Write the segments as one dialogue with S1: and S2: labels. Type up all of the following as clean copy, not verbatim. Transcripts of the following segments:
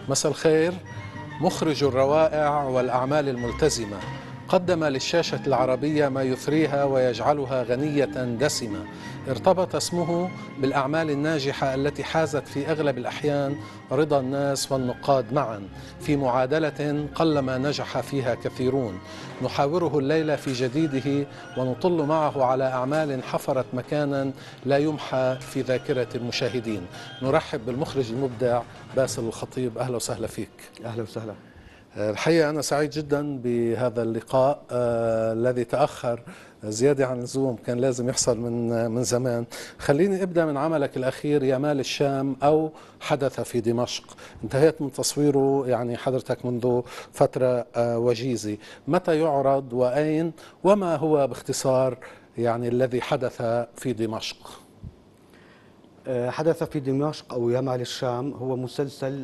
S1: مساء الخير. مخرج الروائع والأعمال الملتزمة قدم للشاشة العربية ما يثريها ويجعلها غنية دسمة. ارتبط اسمه بالأعمال الناجحة التي حازت في أغلب الأحيان رضا الناس والنقاد معا، في معادلة قلما نجح فيها كثيرون. نحاوره الليلة في جديده ونطل معه على أعمال حفرت مكانا لا يمحى في ذاكرة المشاهدين. نرحب بالمخرج المبدع باسل الخطيب. أهلا وسهلا فيك.
S2: أهلا وسهلا.
S1: الحقيقة أنا سعيد جدا بهذا اللقاء الذي تأخر زيادة عن اللزوم، كان لازم يحصل من زمان. خليني أبدأ من عملك الأخير يا مال الشام أو حدث في دمشق. انتهيت من تصويره يعني حضرتك منذ فترة وجيزة. متى يعرض وأين، وما هو باختصار يعني الذي حدث في دمشق؟
S2: حدث في دمشق أو يمال الشام هو مسلسل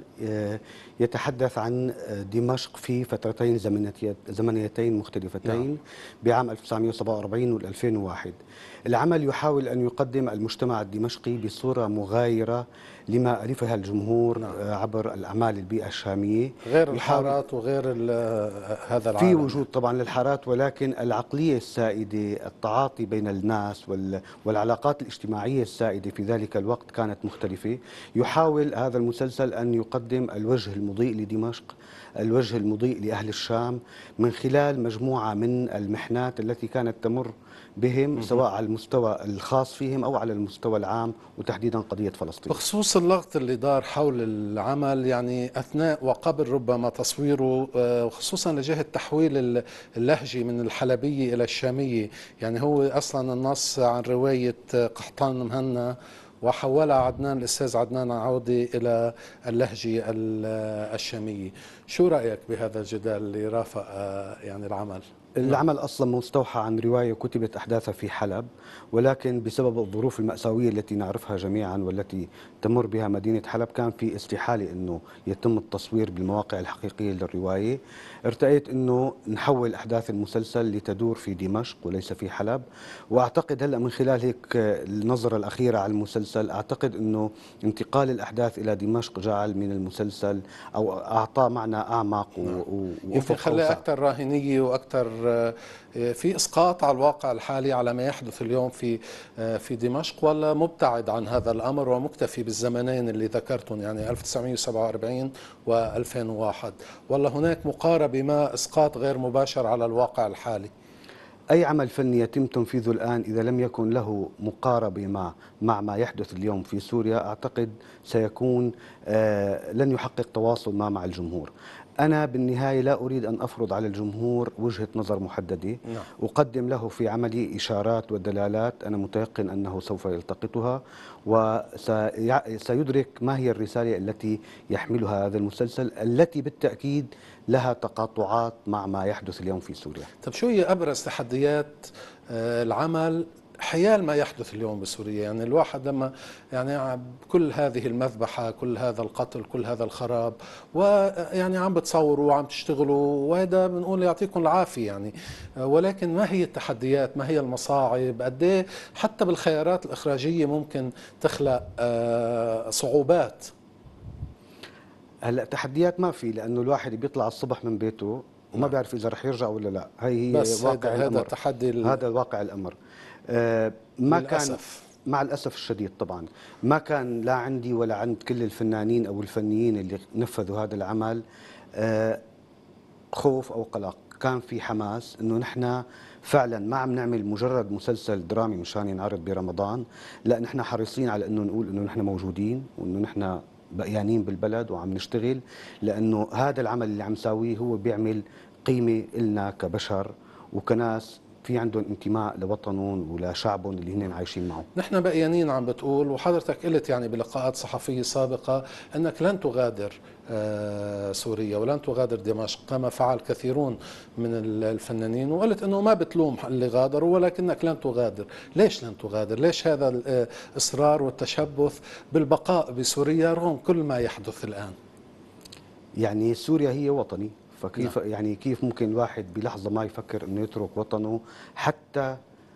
S2: يتحدث عن دمشق في فترتين زمنيتين مختلفتين بعام 1947 و 2001. العمل يحاول أن يقدم المجتمع الدمشقي بصورة مغايرة لما ألفها الجمهور عبر الأعمال البيئة الشامية،
S1: غير الحارات وغير هذا العالم.
S2: في وجود طبعا للحارات، ولكن العقلية السائدة، التعاطي بين الناس والعلاقات الاجتماعية السائدة في ذلك الوقت كانت مختلفة. يحاول هذا المسلسل أن يقدم الوجه المضيء لدمشق، الوجه المضيء لأهل الشام، من خلال مجموعة من المحنات التي كانت تمر بهم، سواء على المستوى الخاص فيهم أو على المستوى العام، وتحديدا قضية فلسطين.
S1: بخصوص اللغط اللي دار حول العمل يعني أثناء وقبل ربما تصويره، خصوصا لجهة تحويل اللهجة من الحلبية إلى الشامية، يعني هو أصلا النص عن رواية قحطان مهنا وحولها عدنان الأستاذ عدنان عودة إلى اللهجة الشامية. شو رأيك بهذا الجدال اللي رافق يعني العمل؟
S2: العمل أصلا مستوحى عن رواية كتبت أحداثها في حلب، ولكن بسبب الظروف المأساوية التي نعرفها جميعا والتي تمر بها مدينة حلب كان في استحالة أنه يتم التصوير بالمواقع الحقيقية للرواية. ارتأيت أنه نحول أحداث المسلسل لتدور في دمشق وليس في حلب، وأعتقد هلأ من خلال هيك النظرة الأخيرة على المسلسل أعتقد أنه انتقال الأحداث إلى دمشق جعل من المسلسل أو أعطاه معنى أعمق
S1: يمكن خلاه أكثر راهنية وأكثر في إسقاط على الواقع الحالي على ما يحدث اليوم في دمشق، ولا مبتعد عن هذا الأمر ومكتفي بالزمنين اللي ذكرتهم يعني 1947 و2001، ولا هناك مقاربة ما إسقاط غير مباشر على الواقع الحالي؟
S2: أي عمل فني يتم تنفيذه الآن إذا لم يكن له مقاربة مع ما يحدث اليوم في سوريا أعتقد سيكون لن يحقق تواصل مع الجمهور. أنا بالنهاية لا أريد أن أفرض على الجمهور وجهة نظر محددة، أقدم له في عملي إشارات ودلالات أنا متيقن أنه سوف يلتقطها وسيدرك ما هي الرسالة التي يحملها هذا المسلسل، التي بالتأكيد لها تقاطعات مع ما يحدث اليوم في سوريا.
S1: طب شو هي أبرز تحديات العمل حيال ما يحدث اليوم بسوريا؟ يعني الواحد لما يعني كل هذه المذبحة، كل هذا القتل، كل هذا الخراب، ويعني عم بتصوروا وعم تشتغلوا، وهذا بنقول يعطيكم العافية يعني، ولكن ما هي التحديات؟ ما هي المصاعب؟ قد ايه حتى بالخيارات الإخراجية ممكن تخلق صعوبات؟
S2: هلا تحديات ما في، لانه الواحد بيطلع الصبح من بيته وما بيعرف اذا رح يرجع ولا لا. هي واقع الامر،
S1: هذا تحدي
S2: هذا واقع الامر. ما كان مع الاسف الشديد طبعا ما كان لا عندي ولا عند كل الفنانين او الفنيين اللي نفذوا هذا العمل خوف او قلق. كان في حماس انه نحن فعلا ما عم نعمل مجرد مسلسل درامي مشان ينعرض برمضان، لا نحن حريصين على انه نقول انه نحن موجودين وانه نحن بقيانين بالبلد وعم نشتغل، لأنه هذا العمل اللي عم نساويه هو بيعمل قيمة إلنا كبشر وكناس في عندهم انتماء لوطنهم ولشعبهم اللي هن عايشين معه.
S1: نحن بقيانين عم بتقول، وحضرتك قلت يعني بلقاءات صحفية سابقة أنك لن تغادر سوريا ولن تغادر دمشق كما فعل كثيرون من الفنانين، وقلت أنه ما بتلوم اللي غادروا ولكنك لن تغادر. ليش لن تغادر؟ ليش هذا الإصرار والتشبث بالبقاء بسوريا رغم كل ما يحدث الآن؟
S2: يعني سوريا هي وطني، فكيف يعني كيف ممكن الواحد بلحظة ما يفكر أنه يترك وطنه حتى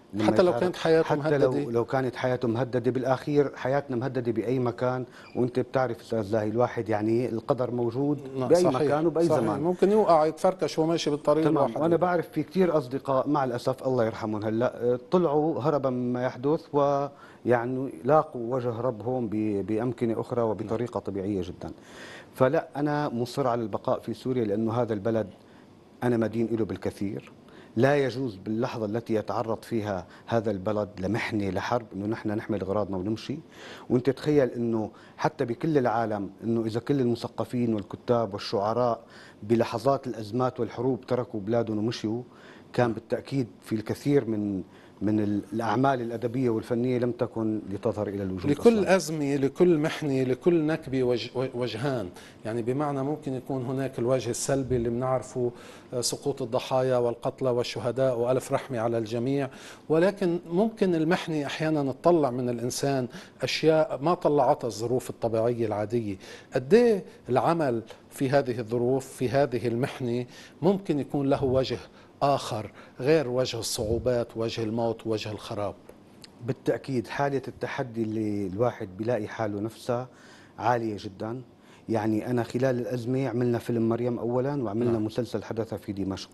S1: حتى لو كانت حياته
S2: حتى
S1: مهددة.
S2: لو كانت حياته مهددة، بالأخير حياتنا مهددة بأي مكان، وأنت بتعرف أستاذ زاهي الواحد يعني القدر موجود بأي
S1: صحيح
S2: مكان وبأي
S1: صحيح،
S2: زمان.
S1: ممكن يوقع يتفركش وهو ماشي بالطريق
S2: تمام.
S1: الواحد
S2: وأنا
S1: يوقع.
S2: بعرف في كثير أصدقاء مع الأسف الله يرحمهم هلا طلعوا هربا مما يحدث، ويعني لاقوا وجه ربهم بأمكنة أخرى وبطريقة طبيعية جدا. فلا، أنا مصر على البقاء في سوريا لأنه هذا البلد أنا مدين له بالكثير. لا يجوز باللحظة التي يتعرض فيها هذا البلد لمحنة لحرب أنه نحن نحمل أغراضنا ونمشي. وأنت تخيل أنه حتى بكل العالم أنه إذا كل المثقفين والكتاب والشعراء بلحظات الأزمات والحروب تركوا بلادهم ومشيوا، كان بالتأكيد في الكثير من الأعمال الأدبية والفنية لم تكن لتظهر إلى الوجود
S1: لكل
S2: أصلاً.
S1: أزمة، لكل محنة، لكل نكبة وجهان. يعني بمعنى ممكن يكون هناك الوجه السلبي اللي بنعرفه، سقوط الضحايا والقتلى والشهداء وألف رحمة على الجميع، ولكن ممكن المحنة أحيانا تطلع من الإنسان أشياء ما طلعتها الظروف الطبيعية العادية. قد إيه العمل في هذه الظروف، في هذه المحنة، ممكن يكون له وجه آخر غير وجه الصعوبات، وجه الموت، وجه الخراب.
S2: بالتأكيد حالة التحدي اللي الواحد بيلاقي حاله نفسها عالية جدا. يعني أنا خلال الأزمة عملنا فيلم مريم أولا، وعملنا مسلسل حدث في دمشق.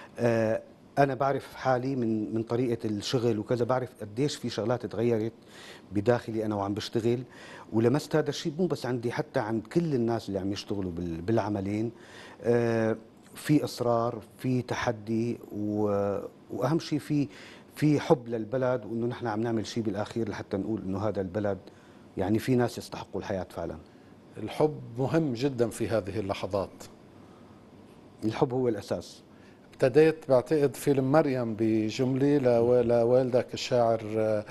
S2: أنا بعرف حالي من طريقة الشغل وكذا، بعرف قديش في شغلات تغيرت بداخلي أنا وعم بشتغل، ولمست هذا الشيء مو بس عندي، حتى عند كل الناس اللي عم يشتغلوا بالعملين. في إصرار، في تحدي، وأهم شيء في حب للبلد، وانه نحن عم نعمل شيء بالاخير لحتى نقول انه هذا البلد يعني في ناس يستحقوا الحياة فعلا.
S1: الحب مهم جدا في هذه اللحظات.
S2: الحب هو الاساس.
S1: ابتديت بعتقد فيلم مريم بجملة لوالدك الشاعر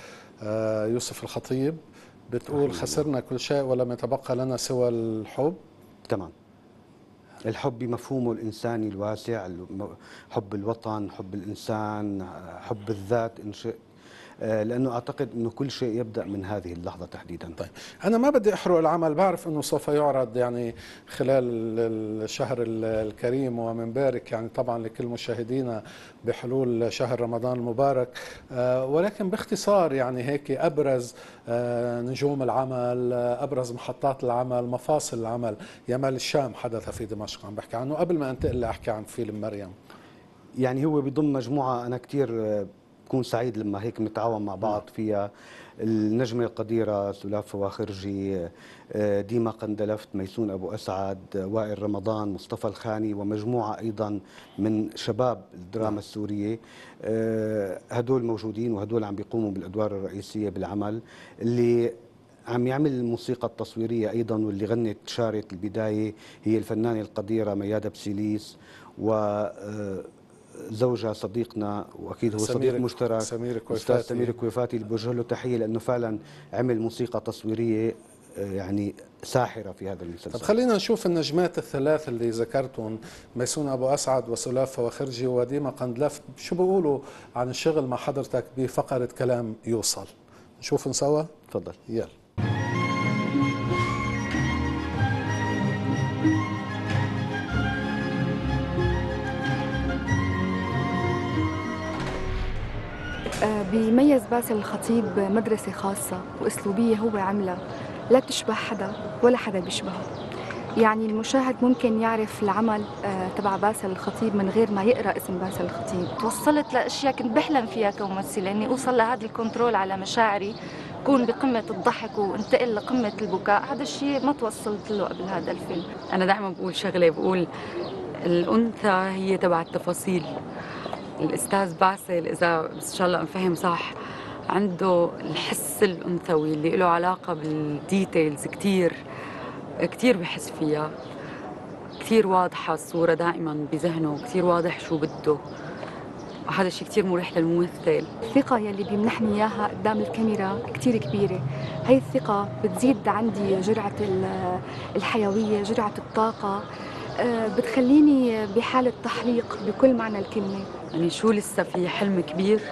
S1: يوسف الخطيب، بتقول خسرنا كل شيء ولم يتبقى لنا سوى الحب.
S2: تمام. الحب بمفهومه الإنساني الواسع، حب الوطن، حب الإنسان، حب الذات إن شئت، لأنه أعتقد أنه كل شيء يبدأ من هذه اللحظة تحديدا.
S1: طيب أنا ما بدي أحرق العمل، بعرف أنه سوف يعرض يعني خلال الشهر الكريم، ومنبارك يعني طبعا لكل مشاهدينا بحلول شهر رمضان المبارك، ولكن باختصار يعني هيك أبرز نجوم العمل، أبرز محطات العمل، مفاصل العمل. يمال الشام حدث في دمشق عم بحكي عنه، قبل ما أنتقل لأحكي عن فيلم مريم.
S2: يعني هو بضم مجموعة أنا كتير بكون سعيد لما هيك نتعاون مع بعض فيها. النجمة القديرة سلاف فواخرجي، ديما قندلفت، ميسون أبو أسعد، وائل رمضان، مصطفى الخاني، ومجموعة أيضا من شباب الدراما السورية. هدول موجودين، وهدول عم بيقوموا بالأدوار الرئيسية بالعمل. اللي عم يعمل الموسيقى التصويرية أيضا واللي غنت شارة البداية هي الفنانة القديرة ميادة بسيليس، و زوجها صديقنا واكيد هو صديق مشترك استاذ سمير كويفاتي، اللي بوجه له تحيه لانه فعلا عمل موسيقى تصويريه يعني ساحره في هذا المسلسل.
S1: طب خلينا نشوف النجمات الثلاث اللي ذكرتهم، ميسون ابو اسعد وسلاف فواخرجي وديما قندلفت، شو بيقولوا عن الشغل مع حضرتك بفقره كلام يوصل؟ نشوف سوا.
S2: تفضل.
S1: يلا.
S3: بيميز باسل الخطيب مدرسة خاصة وأسلوبية هو عملها لا تشبه حدا ولا حدا بيشبهه. يعني المشاهد ممكن يعرف العمل تبع باسل الخطيب من غير ما يقرأ اسم باسل الخطيب.
S4: توصلت لأشياء كنت بحلم فيها كممثلة، إني أوصل لهذا الكنترول على مشاعري، كون بقمة الضحك وانتقل لقمة البكاء. هذا الشيء ما توصلت له قبل هذا الفيلم.
S5: أنا دائما بقول شغلة، بقول الأنثى هي تبع التفاصيل. الأستاذ باسل إذا إن شاء الله نفهم صح عنده الحس الأنثوي اللي له علاقة بالديتيلز، كتير بحس فيها، كتير واضحة الصورة دائما بذهنه، كتير واضح شو بده، وهذا الشيء كتير مريح للممثل.
S3: الثقة يلي بيمنحني إياها قدام الكاميرا كتير كبيرة. هاي الثقة بتزيد عندي جرعة الحيوية، جرعة الطاقة، بتخليني بحالة تحليق بكل معنى الكلمة.
S5: يعني شو لسه في حلم كبير،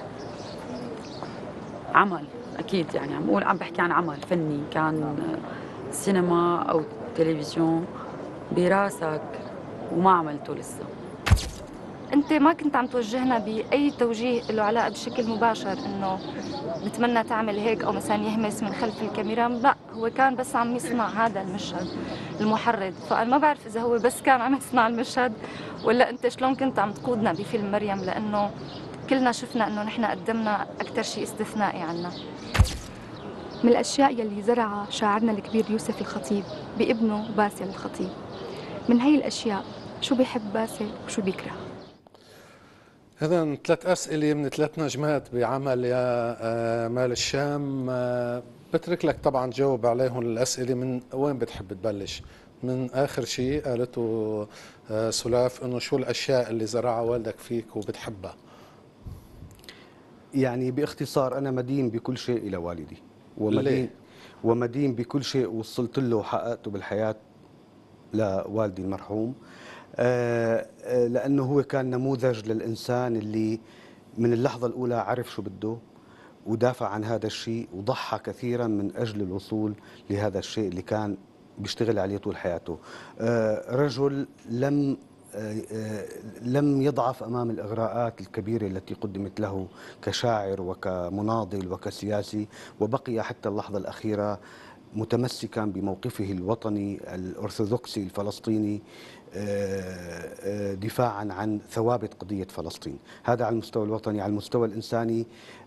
S5: عمل أكيد، يعني عم بحكي عن عمل فني، كان سينما أو تلفزيون براسك وما عملته لسه.
S4: أنت انت ما كنت عم توجهنا باي توجيه له علاقه بشكل مباشر انه بتمنى تعمل هيك او مثلا يهمس من خلف الكاميرا، لا هو كان بس عم يصنع هذا المشهد المحرض. فانا ما بعرف اذا هو بس كان عم يصنع المشهد ولا انت شلون كنت عم تقودنا بفيلم مريم، لانه كلنا شفنا انه نحن قدمنا اكثر شيء استثنائي عنا.
S3: من الأشياء يلي زرعها شاعرنا الكبير يوسف الخطيب بابنه باسل الخطيب، من هي الأشياء شو بيحب باسل وشو بيكره؟
S1: إذا 3 أسئلة من 3 نجمات بعمل يا مال الشام. بترك لك طبعا تجاوب عليهم الأسئلة. من وين بتحب تبلش؟ من آخر شيء قالته سلاف إنه شو الأشياء اللي زرعها والدك فيك وبتحبها؟
S2: يعني باختصار أنا مدين بكل شيء إلى والدي،
S1: ليه؟
S2: ومدين بكل شيء وصلت له وحققته بالحياة لوالدي المرحوم. لأنه هو كان نموذج للإنسان اللي من اللحظة الأولى عرف شو بده ودافع عن هذا الشيء وضحى كثيرا من أجل الوصول لهذا الشيء اللي كان بيشتغل عليه طول حياته. رجل لم يضعف أمام الإغراءات الكبيرة التي قدمت له كشاعر وكمناضل وكسياسي، وبقي حتى اللحظة الأخيرة متمسكا بموقفه الوطني الأرثوذكسي الفلسطيني، دفاعا عن ثوابت قضية فلسطين. هذا على المستوى الوطني. على المستوى الإنساني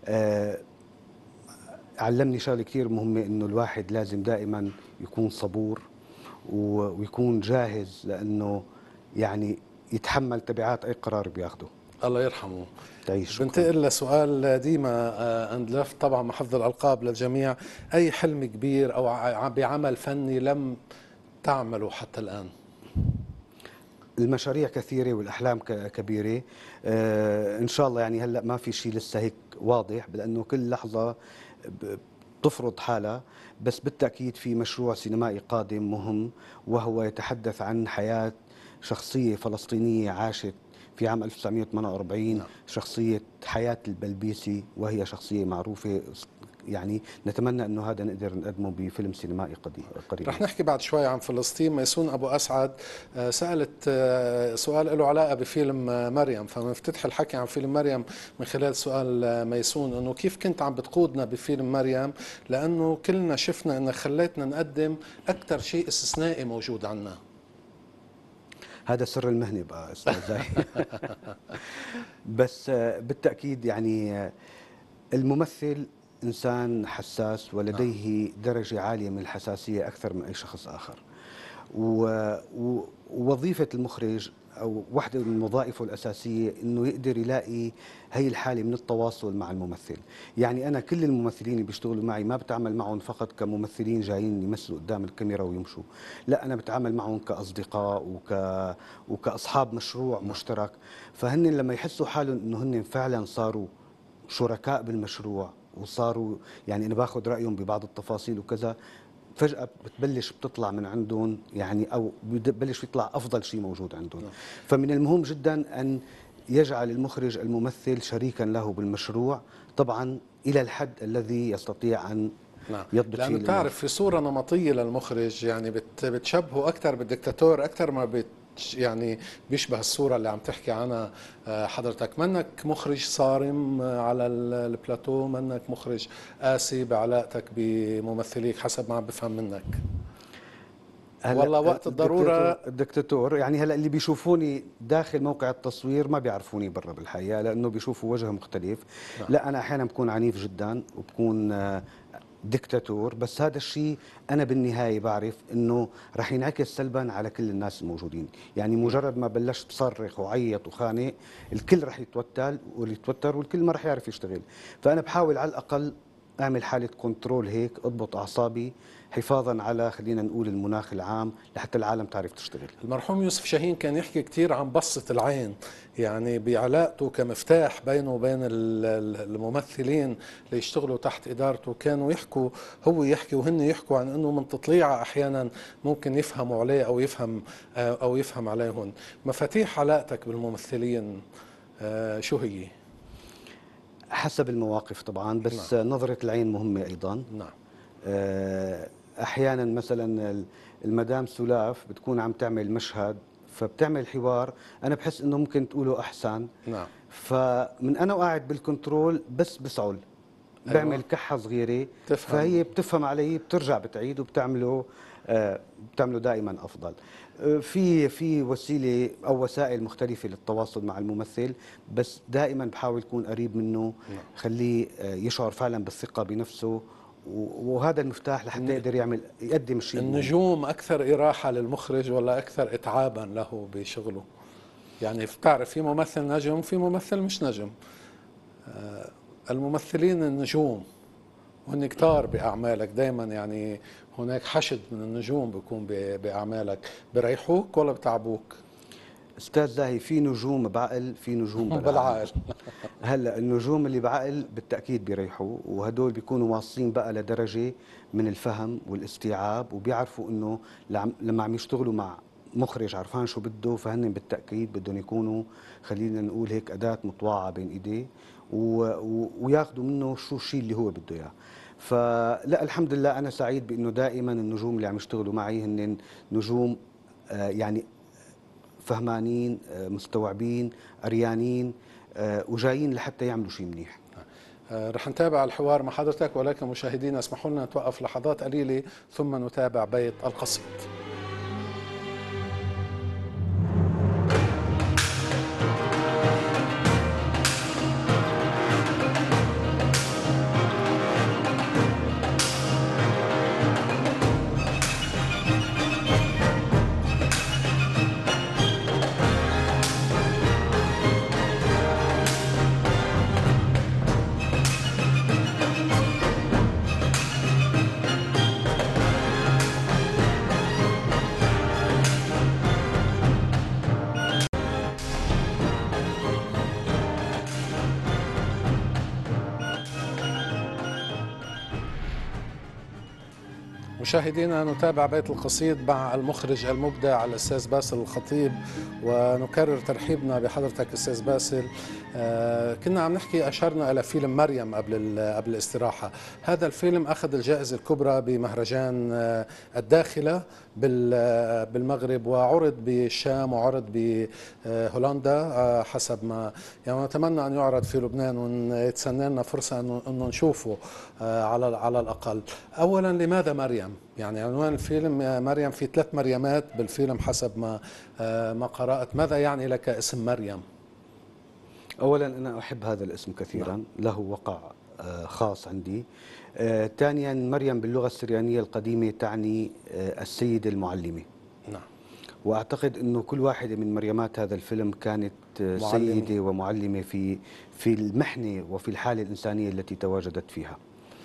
S2: علمني شغله كثير مهمة، إنه الواحد لازم دائما يكون صبور ويكون جاهز، لأنه يعني يتحمل تبعات أي قرار بياخده.
S1: الله يرحمه.
S2: تعيش.
S1: بنتقل لسؤال ديما أندلف، طبعا مع حفظ الألقاب للجميع. أي حلم كبير أو بعمل فني لم تعمله حتى الآن؟
S2: المشاريع كثيرة والأحلام كبيرة. إن شاء الله يعني هلأ ما في شيء لسه هيك واضح، لأنه كل لحظة تفرض حالها. بس بالتأكيد في مشروع سينمائي قادم مهم، وهو يتحدث عن حياة شخصية فلسطينية عاشت في عام 1948.
S1: نعم.
S2: شخصية حياة البلبيسي، وهي شخصية معروفة. يعني نتمنى أنه هذا نقدر نقدمه بفيلم سينمائي قريب.
S1: رح نحكي بعد شوي عن فلسطين. ميسون أبو أسعد سألت سؤال له علاقة بفيلم مريم، فمنفتتح الحكي عن فيلم مريم من خلال سؤال ميسون، أنه كيف كنت عم بتقودنا بفيلم مريم، لأنه كلنا شفنا أنه خليتنا نقدم أكثر شيء استثنائي موجود عنا.
S2: هذا سر المهنة بقى أستاذ زاهي. بس بالتأكيد يعني الممثل إنسان حساس ولديه درجة عالية من الحساسية أكثر من أي شخص آخر. ووظيفة المخرج أو واحدة من وظائفه الأساسية أنه يقدر يلاقي هي الحالة من التواصل مع الممثل. يعني أنا كل الممثلين اللي بيشتغلوا معي ما بتعامل معهم فقط كممثلين جايين يمثلوا قدام الكاميرا ويمشوا، لا أنا بتعامل معهم كأصدقاء وكأصحاب مشروع مشترك. فهن لما يحسوا حالهم أنه هن فعلا صاروا شركاء بالمشروع وصاروا يعني أنا باخذ رأيهم ببعض التفاصيل وكذا، فجأة بتطلع من عندهم يعني، أو ببلش يطلع أفضل شيء موجود عندهم. فمن المهم جدا أن يجعل المخرج الممثل شريكا له بالمشروع، طبعا إلى الحد الذي يستطيع أن يضبط فيه.
S1: لأنه بتعرف في صورة نمطية للمخرج، يعني بتشبهه أكثر بالدكتاتور أكثر ما يعني بيشبه الصورة اللي عم تحكي عنها حضرتك. منك مخرج صارم على البلاتو، منك مخرج قاسي بعلاقتك بممثليك حسب ما عم بفهم منك. والله وقت الضرورة
S2: الدكتاتور يعني هلا اللي بيشوفوني داخل موقع التصوير ما بيعرفوني برا بالحقيقة، لأنه بيشوفوا وجه مختلف. لا أنا أحيانا بكون عنيف جدا وبكون دكتاتور، بس هذا الشيء أنا بالنهاية بعرف أنه رح ينعكس سلبا على كل الناس الموجودين. يعني مجرد ما بلشت صرخ وعيط وخانق الكل رح يتوتر والكل ما رح يعرف يشتغل. فأنا بحاول على الأقل أعمل حالة كنترول هيك، أضبط أعصابي حفاظا على خلينا نقول المناخ العام لحتى العالم تعرف تشتغل.
S1: المرحوم يوسف شاهين كان يحكي كثير عن بصة العين، يعني بعلاقته كمفتاح بينه وبين الممثلين اللي يشتغلوا تحت إدارته. كانوا هو يحكي وهن يحكوا عن أنه من تطليعه أحيانا ممكن يفهموا عليه أو يفهم عليهم. مفاتيح علاقتك بالممثلين شو هي؟
S2: حسب المواقف طبعا، بس نعم. نظرة العين مهمة أيضا.
S1: نعم.
S2: أحيانا مثلا المدام سلاف بتكون عم تعمل مشهد فبتعمل حوار أنا بحس إنه ممكن تقوله أحسن.
S1: نعم.
S2: فمن أنا وقاعد بالكنترول بس بسعل بعمل كحة صغيرة
S1: تفهم.
S2: فهي بتفهم علي، بترجع بتعيد وبتعمله بتعمله دائما أفضل. في وسيلة أو وسائل مختلفة للتواصل مع الممثل، بس دائما بحاول أكون قريب منه، خليه يشعر فعلا بالثقة بنفسه، وهذا المفتاح لحتى يقدر يقدم شيء.
S1: النجوم أكثر إراحة للمخرج ولا أكثر إتعابا له بشغله؟ يعني بتعرف في ممثل نجم في ممثل مش نجم. الممثلين النجوم وهن كتار بأعمالك دايما، يعني هناك حشد من النجوم بيكون بأعمالك، بريحوك ولا بتعبوك؟
S2: استاذ زاهي، في نجوم بعقل في نجوم
S1: بالعقل.
S2: هلا النجوم اللي بعقل بالتاكيد بيريحوا، وهدول بيكونوا واصلين بقى لدرجه من الفهم والاستيعاب، وبيعرفوا انه لما عم يشتغلوا مع مخرج عرفان شو بده، فهن بالتاكيد بدهم يكونوا خلينا نقول هيك اداه مطواعه بين ايديه، وياخذوا منه شو الشيء اللي هو بده اياه. فلا الحمد لله انا سعيد بانه دائما النجوم اللي عم يشتغلوا معي هن نجوم يعني فهمانين، مستوعبين، أريانين، وجايين لحتى يعملوا شيء منيح.
S1: رح نتابع الحوار مع حضرتك، ولكن مشاهدينا اسمحوا لنا نتوقف لحظات قليلة ثم نتابع بيت القصيد. مشاهدينا نتابع بيت القصيد مع المخرج المبدع الأستاذ باسل الخطيب، ونكرر ترحيبنا بحضرتك أستاذ باسل. كنا عم نحكي، أشرنا إلى فيلم مريم قبل الاستراحة. هذا الفيلم أخذ الجائزة الكبرى بمهرجان الداخلة بالمغرب، وعرض بالشام وعرض بهولندا حسب ما يعني. نتمنى أن يعرض في لبنان ويتسنى لنا فرصة أنه نشوفه على الأقل. أولا لماذا مريم؟ يعني عنوان الفيلم مريم، في 3 مريمات بالفيلم حسب ما قرأت. ماذا يعني لك اسم مريم؟
S2: أولا أنا أحب هذا الاسم كثيرا، له وقع خاص عندي. ثانيا مريم باللغة السريانية القديمة تعني السيدة المعلمة.
S1: نعم.
S2: وأعتقد أنه كل واحدة من مريمات هذا الفيلم كانت سيدة ومعلمة في المحنة وفي الحالة الإنسانية التي تواجدت فيها.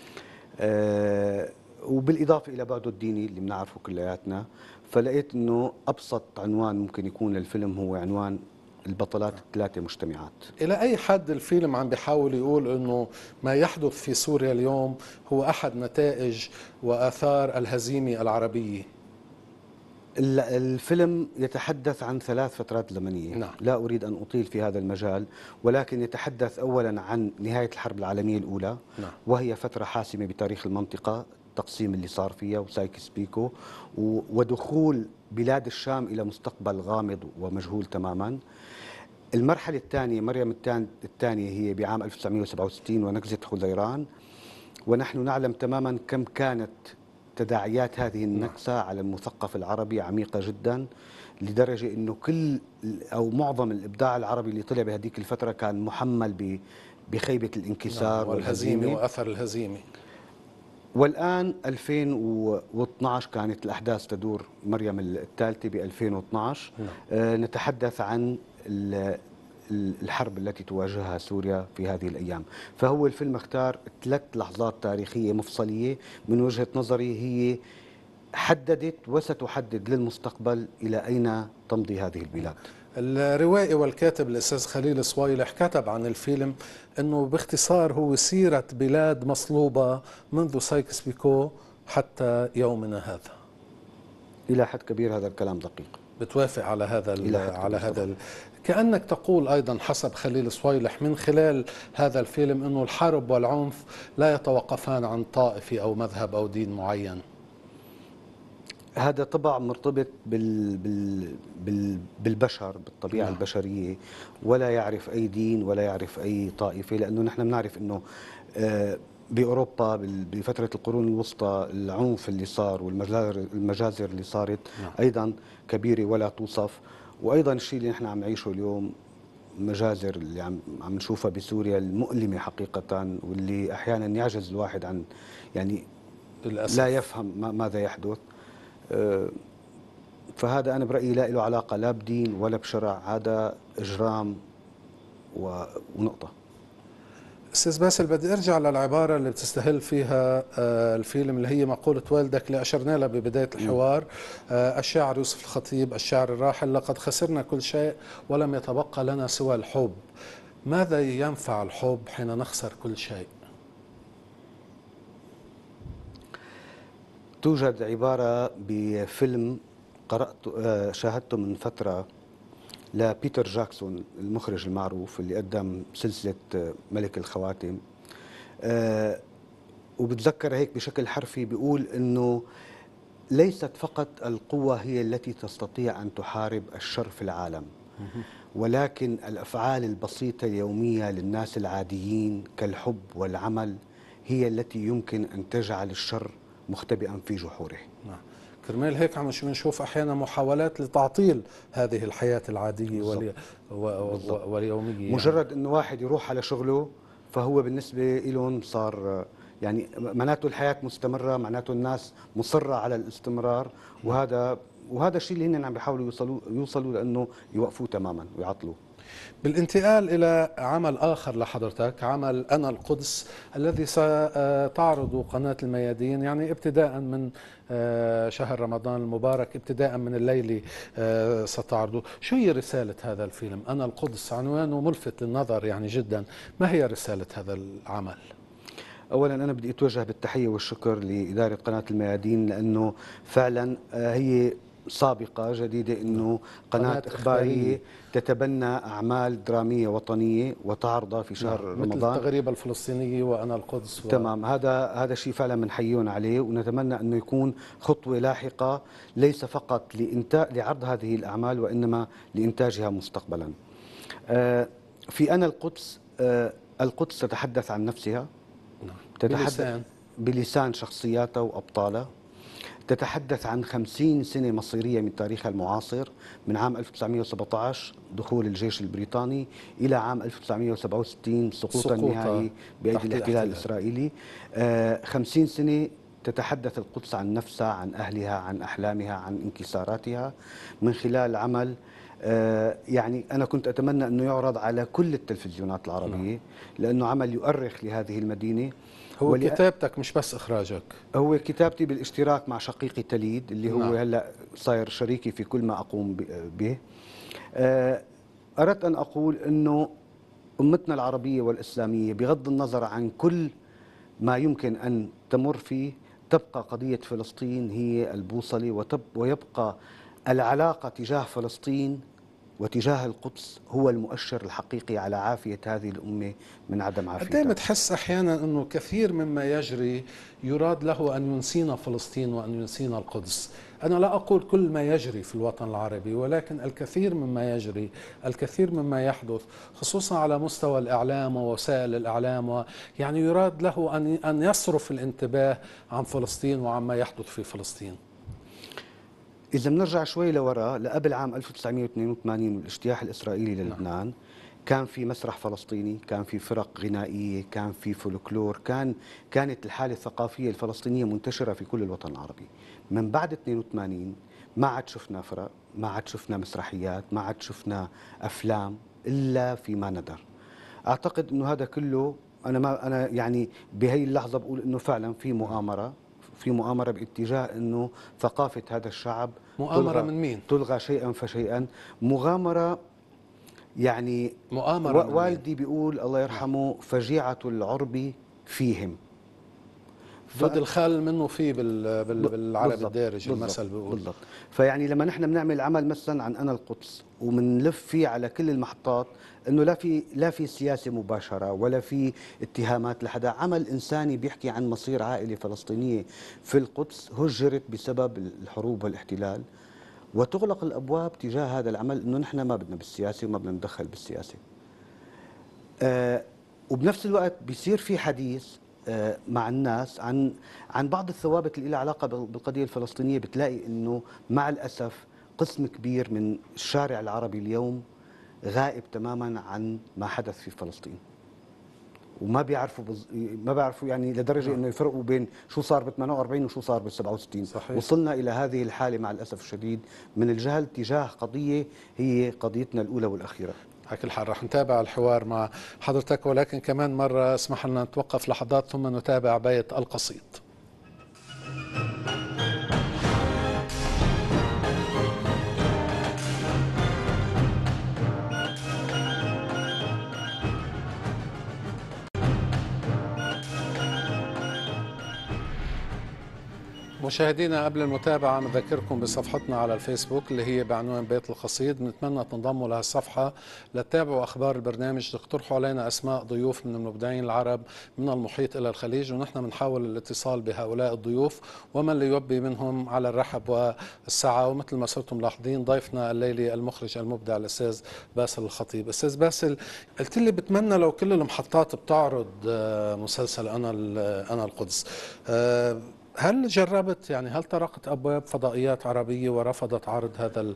S2: وبالإضافة إلى بعده الديني اللي بنعرفه كلياتنا، فلقيت أنه أبسط عنوان ممكن يكون للفيلم هو عنوان البطلات ال3 مجتمعات.
S1: إلى أي حد الفيلم عم بيحاول يقول أنه ما يحدث في سوريا اليوم هو أحد نتائج وآثار الهزيمة العربية؟
S2: الفيلم يتحدث عن 3 فترات زمنية.
S1: نعم.
S2: لا أريد أن أطيل في هذا المجال، ودكن يتحدث أولا عن نهاية الحرب العالمية الأولى.
S1: نعم.
S2: وهي فترة حاسمة بتاريخ المنطقة، التقسيم اللي صار فيها وسايكس بيكو، ودخول بلاد الشام إلى مستقبل غامض ومجهول تماما. المرحلة الثانية مريم الثانية هي بعام 1967 ونكسة خزيران، ونحن نعلم تماما كم كانت تداعيات هذه النكسة على المثقف العربي عميقة جدا، لدرجة أنه كل أو معظم الإبداع العربي اللي طلع بهذيك الفترة كان محمل بخيبة الانكسار
S1: والهزيمة وأثر الهزيمة.
S2: والآن 2012 كانت الأحداث تدور، مريم الثالثة ب 2012. نتحدث عن الحرب التي تواجهها سوريا في هذه الأيام. فهو الفيلم اختار 3 لحظات تاريخية مفصلية من وجهة نظري هي حددت وستحدد للمستقبل إلى أين تمضي هذه البلاد.
S1: الروائي والكاتب الأستاذ خليل صويلح كتب عن الفيلم أنه باختصار هو سيرة بلاد مصلوبة منذ سايكس بيكو حتى يومنا هذا.
S2: إلى حد كبير هذا الكلام دقيق.
S1: بتوافق على هذا كأنك تقول أيضا حسب خليل صويلح من خلال هذا الفيلم أنه الحرب والعنف لا يتوقفان عن طائفة أو مذهب أو دين معين.
S2: هذا طبع مرتبط بالبشر، بالطبيعة
S1: نعم.
S2: البشرية، ولا يعرف أي دين ولا يعرف أي طائفة، لأنه نحن بنعرف أنه بأوروبا بفترة القرون الوسطى العنف اللي صار والمجازر اللي صارت
S1: نعم.
S2: أيضا كبيرة ولا توصف. وأيضا الشيء اللي نحن عم نعيشه اليوم، مجازر اللي عم نشوفها بسوريا المؤلمة حقيقة، واللي أحيانا يعجز الواحد عن يعني
S1: للأسف.
S2: لا يفهم ماذا يحدث. فهذا أنا برأيي لا له علاقة لا بدين ولا بشرع، هذا إجرام ونقطة.
S1: أستاذ باسل، بدي أرجع للعبارة اللي بتستهل فيها الفيلم، اللي هي مقولة والدك اللي أشرنا لها ببداية الحوار. الشاعر يوسف الخطيب الشاعر الراحل: لقد خسرنا كل شيء ولم يتبقى لنا سوى الحب. ماذا ينفع الحب حين نخسر كل شيء؟
S2: توجد عبارة بفيلم شاهدته من فترة لبيتر جاكسون المخرج المعروف اللي قدم سلسلة ملك الخواتم، وبتذكر هيك بشكل حرفي بيقول إنه ليست فقط القوة هي التي تستطيع أن تحارب الشر في العالم، ولكن الأفعال البسيطة اليومية للناس العاديين كالحب والعمل هي التي يمكن أن تجعل الشر مختبئا في جحوره.
S1: نعم. كرمال هيك عم نشوف أحيانا محاولات لتعطيل هذه الحياة العادية واليومية.
S2: مجرد أنه واحد يروح على شغله فهو بالنسبة لهم صار يعني معناته الحياة مستمرة، معناته الناس مصرة على الاستمرار، وهذا الشيء اللي هن عم بيحاولوا يوصلوا لأنه يوقفوه تماما ويعطلوه.
S1: بالانتقال إلى عمل آخر لحضرتك، عمل أنا القدس، الذي ستعرض قناة الميادين يعني ابتداء من شهر رمضان المبارك، ابتداء من الليلة ستعرضه. شو هي رسالة هذا الفيلم أنا القدس؟ عنوانه ملفت للنظر يعني جدا. ما هي رسالة هذا العمل؟
S2: أولا أنا بدي أتوجه بالتحية والشكر لإدارة قناة الميادين، لأنه فعلا هي سابقة جديدة أنه قناة إخبارية تتبنى أعمال درامية وطنية وتعرضها في شهر رمضان،
S1: مثل التغريبة الفلسطينية وأنا القدس
S2: تمام. هذا شيء فعلا بنحييهم عليه، ونتمنى أنه يكون خطوة لاحقة ليس فقط لعرض هذه الأعمال وإنما لإنتاجها مستقبلا. في أنا القدس، القدس تتحدث عن نفسها، تتحدث بلسان شخصياتها وأبطالها، تتحدث عن 50 سنة مصيرية من تاريخها المعاصر، من عام 1917 دخول الجيش البريطاني إلى عام 1967 سقوطها النهائي بأيدي الاحتلال الإسرائيلي. 50 سنة تتحدث القدس عن نفسها، عن أهلها، عن أحلامها، عن انكساراتها، من خلال عمل يعني أنا كنت أتمنى أنه يعرض على كل التلفزيونات العربية، لأنه عمل يؤرخ لهذه المدينة.
S1: هو كتابتك مش بس إخراجك؟
S2: هو كتابتي بالاشتراك مع شقيقي تليد اللي هو هلأ صاير شريكي في كل ما أقوم به. أردت أن أقول أنه أمتنا العربية والإسلامية بغض النظر عن كل ما يمكن أن تمر فيه، تبقى قضية فلسطين هي البوصلة، ويبقى العلاقة تجاه فلسطين وتجاه القدس هو المؤشر الحقيقي على عافية هذه الأمة من عدم عافيتها.
S1: دائما تحس أحيانا أنه كثير مما يجري يراد له أن ينسينا فلسطين وأن ينسينا القدس. أنا لا أقول كل ما يجري في الوطن العربي، ولكن الكثير مما يجري، الكثير مما يحدث خصوصا على مستوى الإعلام ووسائل الإعلام، يعني يراد له أن يصرف الانتباه عن فلسطين وعما يحدث في فلسطين.
S2: إذا بنرجع شوي لوراء لقبل عام 1982 والاجتياح الإسرائيلي للبنان، كان في مسرح فلسطيني، كان في فرق غنائية، كان في فولكلور، كانت الحالة الثقافية الفلسطينية منتشرة في كل الوطن العربي. من بعد 82 ما عاد شفنا فرق، ما عاد شفنا مسرحيات، ما عاد شفنا أفلام إلا فيما ندر. أعتقد إنه هذا كله أنا يعني بهي اللحظة بقول إنه فعلا في مؤامرة باتجاه أنه ثقافة هذا الشعب
S1: مؤامرة من مين؟
S2: تلغى شيئا فشيئا. مغامرة يعني
S1: مؤامرة
S2: والدي بيقول الله يرحمه: فجيعة العرب فيهم.
S1: دود الخال منه فيه بالعربي الدارج المثل بيقول.
S2: بالضبط. فيعني لما نحن بنعمل عمل مثلا عن انا القدس وبنلف فيه على كل المحطات، انه لا في سياسه مباشره ولا في اتهامات لحدا، عمل انساني بيحكي عن مصير عائله فلسطينيه في القدس هجرت بسبب الحروب والاحتلال، وتغلق الابواب تجاه هذا العمل، انه نحن ما بدنا بالسياسه وما بدنا ندخل بالسياسه. وبنفس الوقت بيصير في حديث مع الناس عن بعض الثوابت اللي لها علاقه بالقضيه الفلسطينيه. بتلاقي انه مع الاسف قسم كبير من الشارع العربي اليوم غائب تماما عن ما حدث في فلسطين، وما بيعرفوا ما بيعرفوا يعني لدرجه انه يفرقوا بين شو صار ب 48 وشو صار ب 67.
S1: صحيح.
S2: وصلنا الى هذه الحاله مع الاسف الشديد من الجهل تجاه قضيه هي قضيتنا الاولى والاخيره.
S1: على كل حال رح نتابع الحوار مع حضرتك، ولكن كمان مرة اسمح لنا نتوقف لحظات ثم نتابع بيت القصيد. مشاهدينا، قبل المتابعة نذكركم بصفحتنا على الفيسبوك اللي هي بعنوان بيت القصيد. نتمنى تنضموا لها الصفحة لتتابعوا أخبار البرنامج، تقترحوا علينا أسماء ضيوف من المبدعين العرب من المحيط إلى الخليج، ونحن بنحاول الاتصال بهؤلاء الضيوف ومن ليبي منهم على الرحب والسعة. ومثل ما صرتم ملاحظين ضيفنا الليلي المخرج المبدع الأستاذ باسل الخطيب. أستاذ باسل، قلت لي بتمنى لو كل المحطات بتعرض مسلسل أنا القدس، هل جربت يعني هل طرقت ابواب فضائيات عربيه ورفضت عرض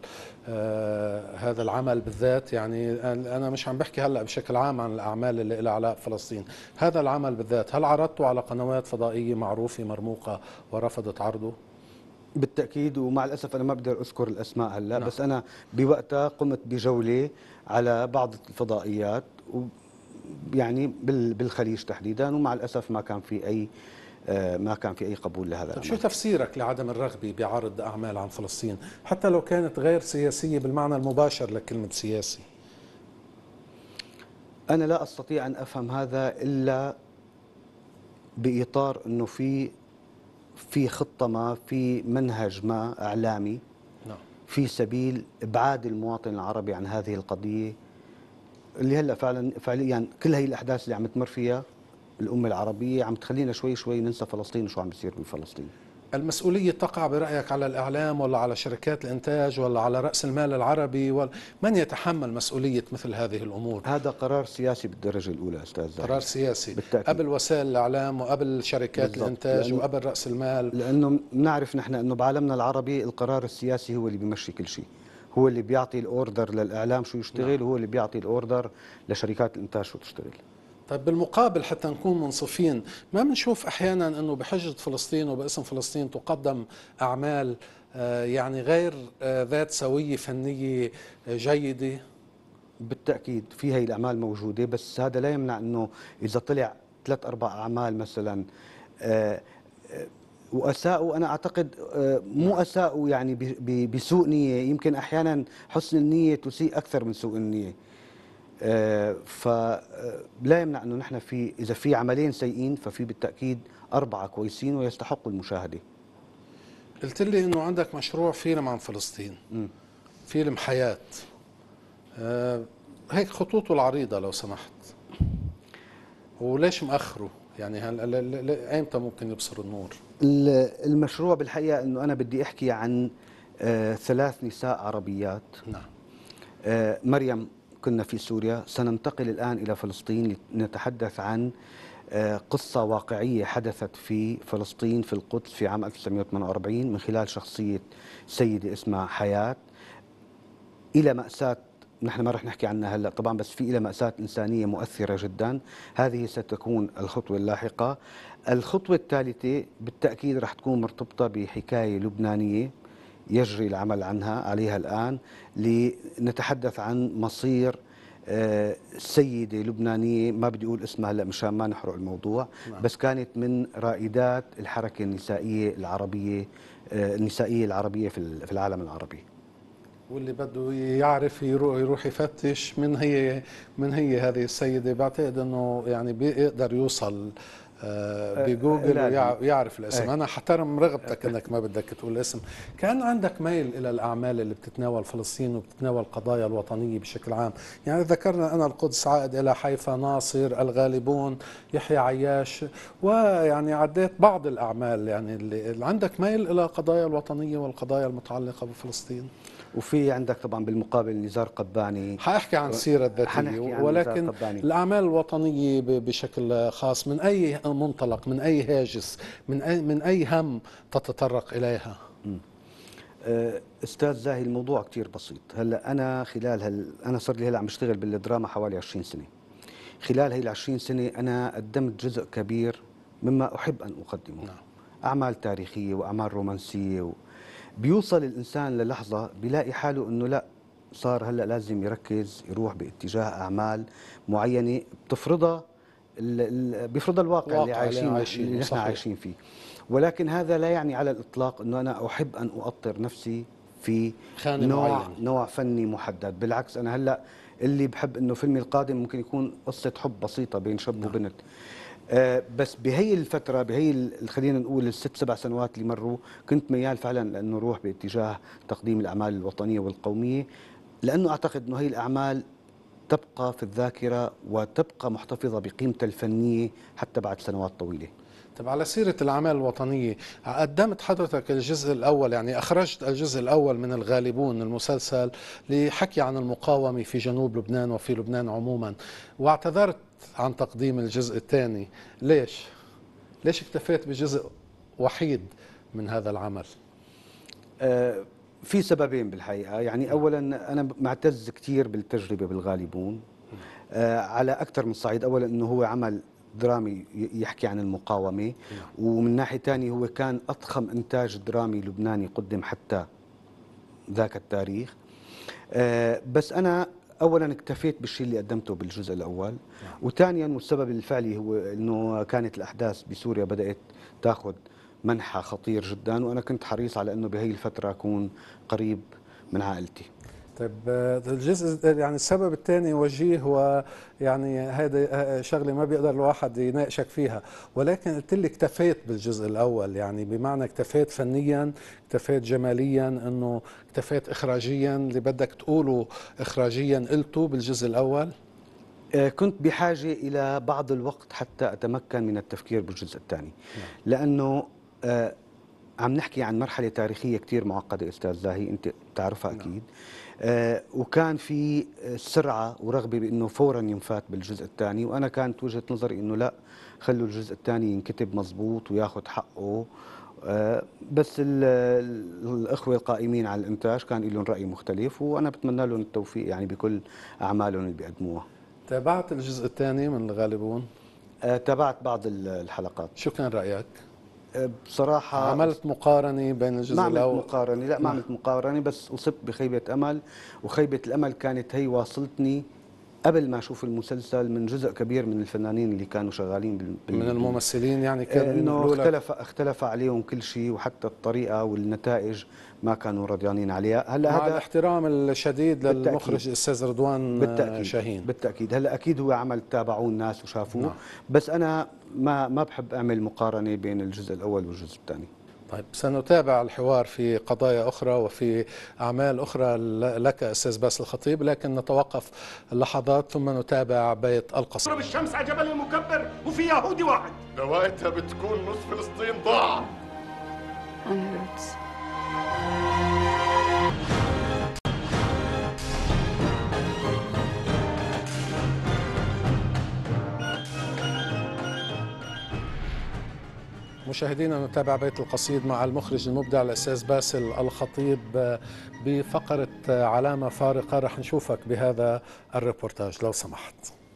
S1: هذا العمل بالذات؟ يعني انا مش عم بحكي هلا بشكل عام عن الاعمال اللي لها علاقه بفلسطين، هذا العمل بالذات هل عرضته على قنوات فضائيه معروفه مرموقه ورفضت عرضه؟
S2: بالتأكيد، ومع الأسف أنا ما بقدر أذكر الأسماء هلا. نعم. بس أنا بوقتها قمت بجولة على بعض الفضائيات يعني بالخليج تحديدا، ومع الأسف ما كان في أي قبول لهذا العمل.
S1: شو تفسيرك لعدم الرغبة بعرض أعمال عن فلسطين حتى لو كانت غير سياسية بالمعنى المباشر لكلمة سياسي؟
S2: أنا لا أستطيع أن أفهم هذا إلا بإطار أنه في خطة ما، في منهج ما إعلامي في سبيل إبعاد المواطن العربي عن هذه القضية اللي هلا فعليا كل هي الأحداث اللي عم تمر فيها الأمة العربية عم تخلينا شوي شوي ننسى فلسطين وشو عم بيصير بفلسطين.
S1: المسؤولية تقع برأيك على الإعلام ولا على شركات الإنتاج ولا على رأس المال العربي؟ من يتحمل مسؤولية مثل هذه الأمور؟
S2: هذا قرار سياسي بالدرجة الأولى أستاذ زاهد.
S1: قرار سياسي
S2: بالتأكيد.
S1: قبل وسائل الإعلام وقبل شركات الإنتاج وقبل رأس المال.
S2: لأنه بنعرف نحن أنه بعالمنا العربي القرار السياسي هو اللي بيمشي كل شيء، هو اللي بيعطي الأوردر للإعلام شو يشتغل، وهو اللي بيعطي الأوردر لشركات الإنتاج شو تشتغل.
S1: طيب بالمقابل حتى نكون منصفين، ما بنشوف احيانا انه بحجة فلسطين وباسم فلسطين تقدم اعمال يعني غير ذات سوية فنية جيدة؟
S2: بالتأكيد في هي الأعمال موجودة، بس هذا لا يمنع أنه إذا طلع 3-4 أعمال مثلا وأساءوا، أنا أعتقد مو أساءوا يعني بسوء نية، يمكن أحيانا حسن النية تسيء أكثر من سوء النية. فلا يمنع أنه نحن إذا في عملين سيئين ففي بالتأكيد 4 كويسين ويستحقوا المشاهدة.
S1: قلت لي أنه عندك مشروع فيلم عن فلسطين، فيلم حياة، هيك خطوطه العريضة لو سمحت، وليش مأخره؟ يعني ايمتى ممكن يبصر النور؟
S2: المشروع بالحقيقة أنه أنا بدي أحكي عن 3 نساء عربيات.
S1: نعم.
S2: مريم كنا في سوريا، سننتقل الآن إلى فلسطين لنتحدث عن قصة واقعية حدثت في فلسطين في القدس في عام 1948 من خلال شخصية سيدة اسمها حياة، إلى مأساة نحن ما رح نحكي عنها هلا طبعا، بس في إلى مأساة إنسانية مؤثرة جدا. هذه ستكون الخطوة اللاحقة. الخطوة الثالثة بالتأكيد رح تكون مرتبطة بحكاية لبنانية يجري العمل عليها الآن، لنتحدث عن مصير سيدة لبنانية ما بدي أقول اسمها هلا مشان ما نحرق الموضوع. نعم. بس كانت من رائدات الحركة النسائية العربية في العالم العربي.
S1: واللي بده يعرف يروح يفتش من هي هذه السيدة. بعتقد انه يعني بيقدر يوصل بجوجل
S2: لا.
S1: ويعرف الاسم. أنا حترم رغبتك أنك ما بدك تقول الاسم. كان عندك ميل إلى الأعمال اللي بتتناول فلسطين وبتتناول القضايا الوطنية بشكل عام. يعني ذكرنا أنا القدس، عائد إلى حيفا، ناصر، الغالبون، يحيى عياش، ويعني عديت بعض الأعمال يعني اللي عندك ميل إلى القضايا الوطنية والقضايا المتعلقة بفلسطين.
S2: وفي عندك طبعا بالمقابل نزار قباني.
S1: حأحكي عن السيرة الذاتية،
S2: حنحكي عن
S1: ولكن
S2: نزار قباني.
S1: الأعمال الوطنية بشكل خاص من أي منطلق، من أي هاجس، من أي هم تتطرق إليها؟
S2: استاذ زاهي، الموضوع كتير بسيط. هلا انا انا صار لي هلا عم بشتغل بالدراما حوالي 20 سنه. خلال هي ال 20 سنه انا قدمت جزء كبير مما احب ان اقدمه.
S1: نعم.
S2: اعمال تاريخيه واعمال رومانسيه بيوصل الانسان للحظه بيلاقي حاله انه لا، صار هلا لازم يركز، يروح باتجاه اعمال معينه بيفرضها الواقع اللي نحن عايشين فيه. ولكن هذا لا يعني على الإطلاق أنه أنا أحب أن أؤطر نفسي في نوع فني محدد. بالعكس، أنا هلأ اللي بحب أنه فيلمي القادم ممكن يكون قصة حب بسيطة بين شاب وبنت. بس بهي الفترة، خلينا نقول الست 7 سنوات اللي مروا، كنت ميال فعلا لأنه روح باتجاه تقديم الأعمال الوطنية والقومية، لأنه أعتقد أنه هي الأعمال تبقى في الذاكرة وتبقى محتفظة بقيمتها الفنية حتى بعد سنوات طويلة.
S1: طب على سيرة الأعمال الوطنية، قدمت حضرتك الجزء الأول، يعني أخرجت الجزء الأول من الغالبون المسلسل لحكي عن المقاومة في جنوب لبنان وفي لبنان عموما، واعتذرت عن تقديم الجزء الثاني. ليش اكتفيت بجزء وحيد من هذا العمل؟
S2: في سببين بالحقيقة. يعني أولا أنا معتز كثير بالتجربة بالغالبون على أكثر من صعيد. أولا أنه هو عمل درامي يحكي عن المقاومة، ومن ناحية ثانية هو كان أضخم إنتاج درامي لبناني قدم حتى ذاك التاريخ. بس أنا أولا اكتفيت بالشيء اللي قدمته بالجزء الأول، وثانيا والسبب الفعلي هو أنه كانت الأحداث بسوريا بدأت تأخذ منحى خطير جدا، وأنا كنت حريص على أنه بهي الفترة أكون قريب من عائلتي.
S1: طيب الجزء يعني السبب الثاني وجيه، ويعني هذا شغله ما بيقدر الواحد يناقشك فيها، ولكن قلت لي اكتفيت بالجزء الاول، يعني بمعنى اكتفيت فنيا، اكتفيت جماليا، انه اكتفيت اخراجيا، اللي بدك تقوله اخراجيا قلته بالجزء الاول؟
S2: كنت بحاجه الى بعض الوقت حتى اتمكن من التفكير بالجزء الثاني، لانه عم نحكي عن مرحله تاريخيه كثير معقده استاذ زاهي، انت بتعرفها اكيد. وكان في سرعه ورغبه بانه فورا ينفات بالجزء الثاني، وانا كانت وجهه نظري انه لا، خلوا الجزء الثاني ينكتب مضبوط وياخذ حقه. بس الاخوه القائمين على الانتاج كان لهم راي مختلف، وانا بتمنى لهم التوفيق يعني بكل اعمالهم اللي بيقدموها.
S1: تابعت الجزء الثاني من الغالبون؟
S2: تابعت بعض الحلقات.
S1: شو كان رايك؟
S2: بصراحة
S1: عملت مقارنة بين الجزء الأول؟
S2: ما عملت مقارنة، لا ما عملت مقارنة، بس أصبت بخيبة أمل، وخيبة الأمل كانت هي واصلتني قبل ما أشوف المسلسل من جزء كبير من الفنانين اللي كانوا شغالين
S1: من الممثلين، يعني
S2: إنه اختلف عليهم كل شيء، وحتى الطريقة والنتائج ما كانوا رضيانين عليها. هلا
S1: مع الاحترام الشديد للمخرج الأستاذ رضوان
S2: بالتأكيد
S1: شاهين.
S2: بالتأكيد. هلا أكيد هو عمل تابعوه الناس وشافوه. بس أنا ما بحب أعمل مقارنة بين الجزء الأول والجزء الثاني.
S1: طيب سنتابع الحوار في قضايا أخرى وفي أعمال أخرى لك أستاذ باسل الخطيب، لكن نتوقف اللحظات ثم نتابع بيت القصر.
S6: ضرب الشمس على جبل المكبر وفي يهودي واحد،
S7: وقتها بتكون نص فلسطين ضاع.
S1: مشاهدينا نتابع بيت القصيد مع المخرج المبدع الأستاذ باسل الخطيب بفقرة علامة فارقة. رح نشوفك بهذا الريبورتاج لو سمحت.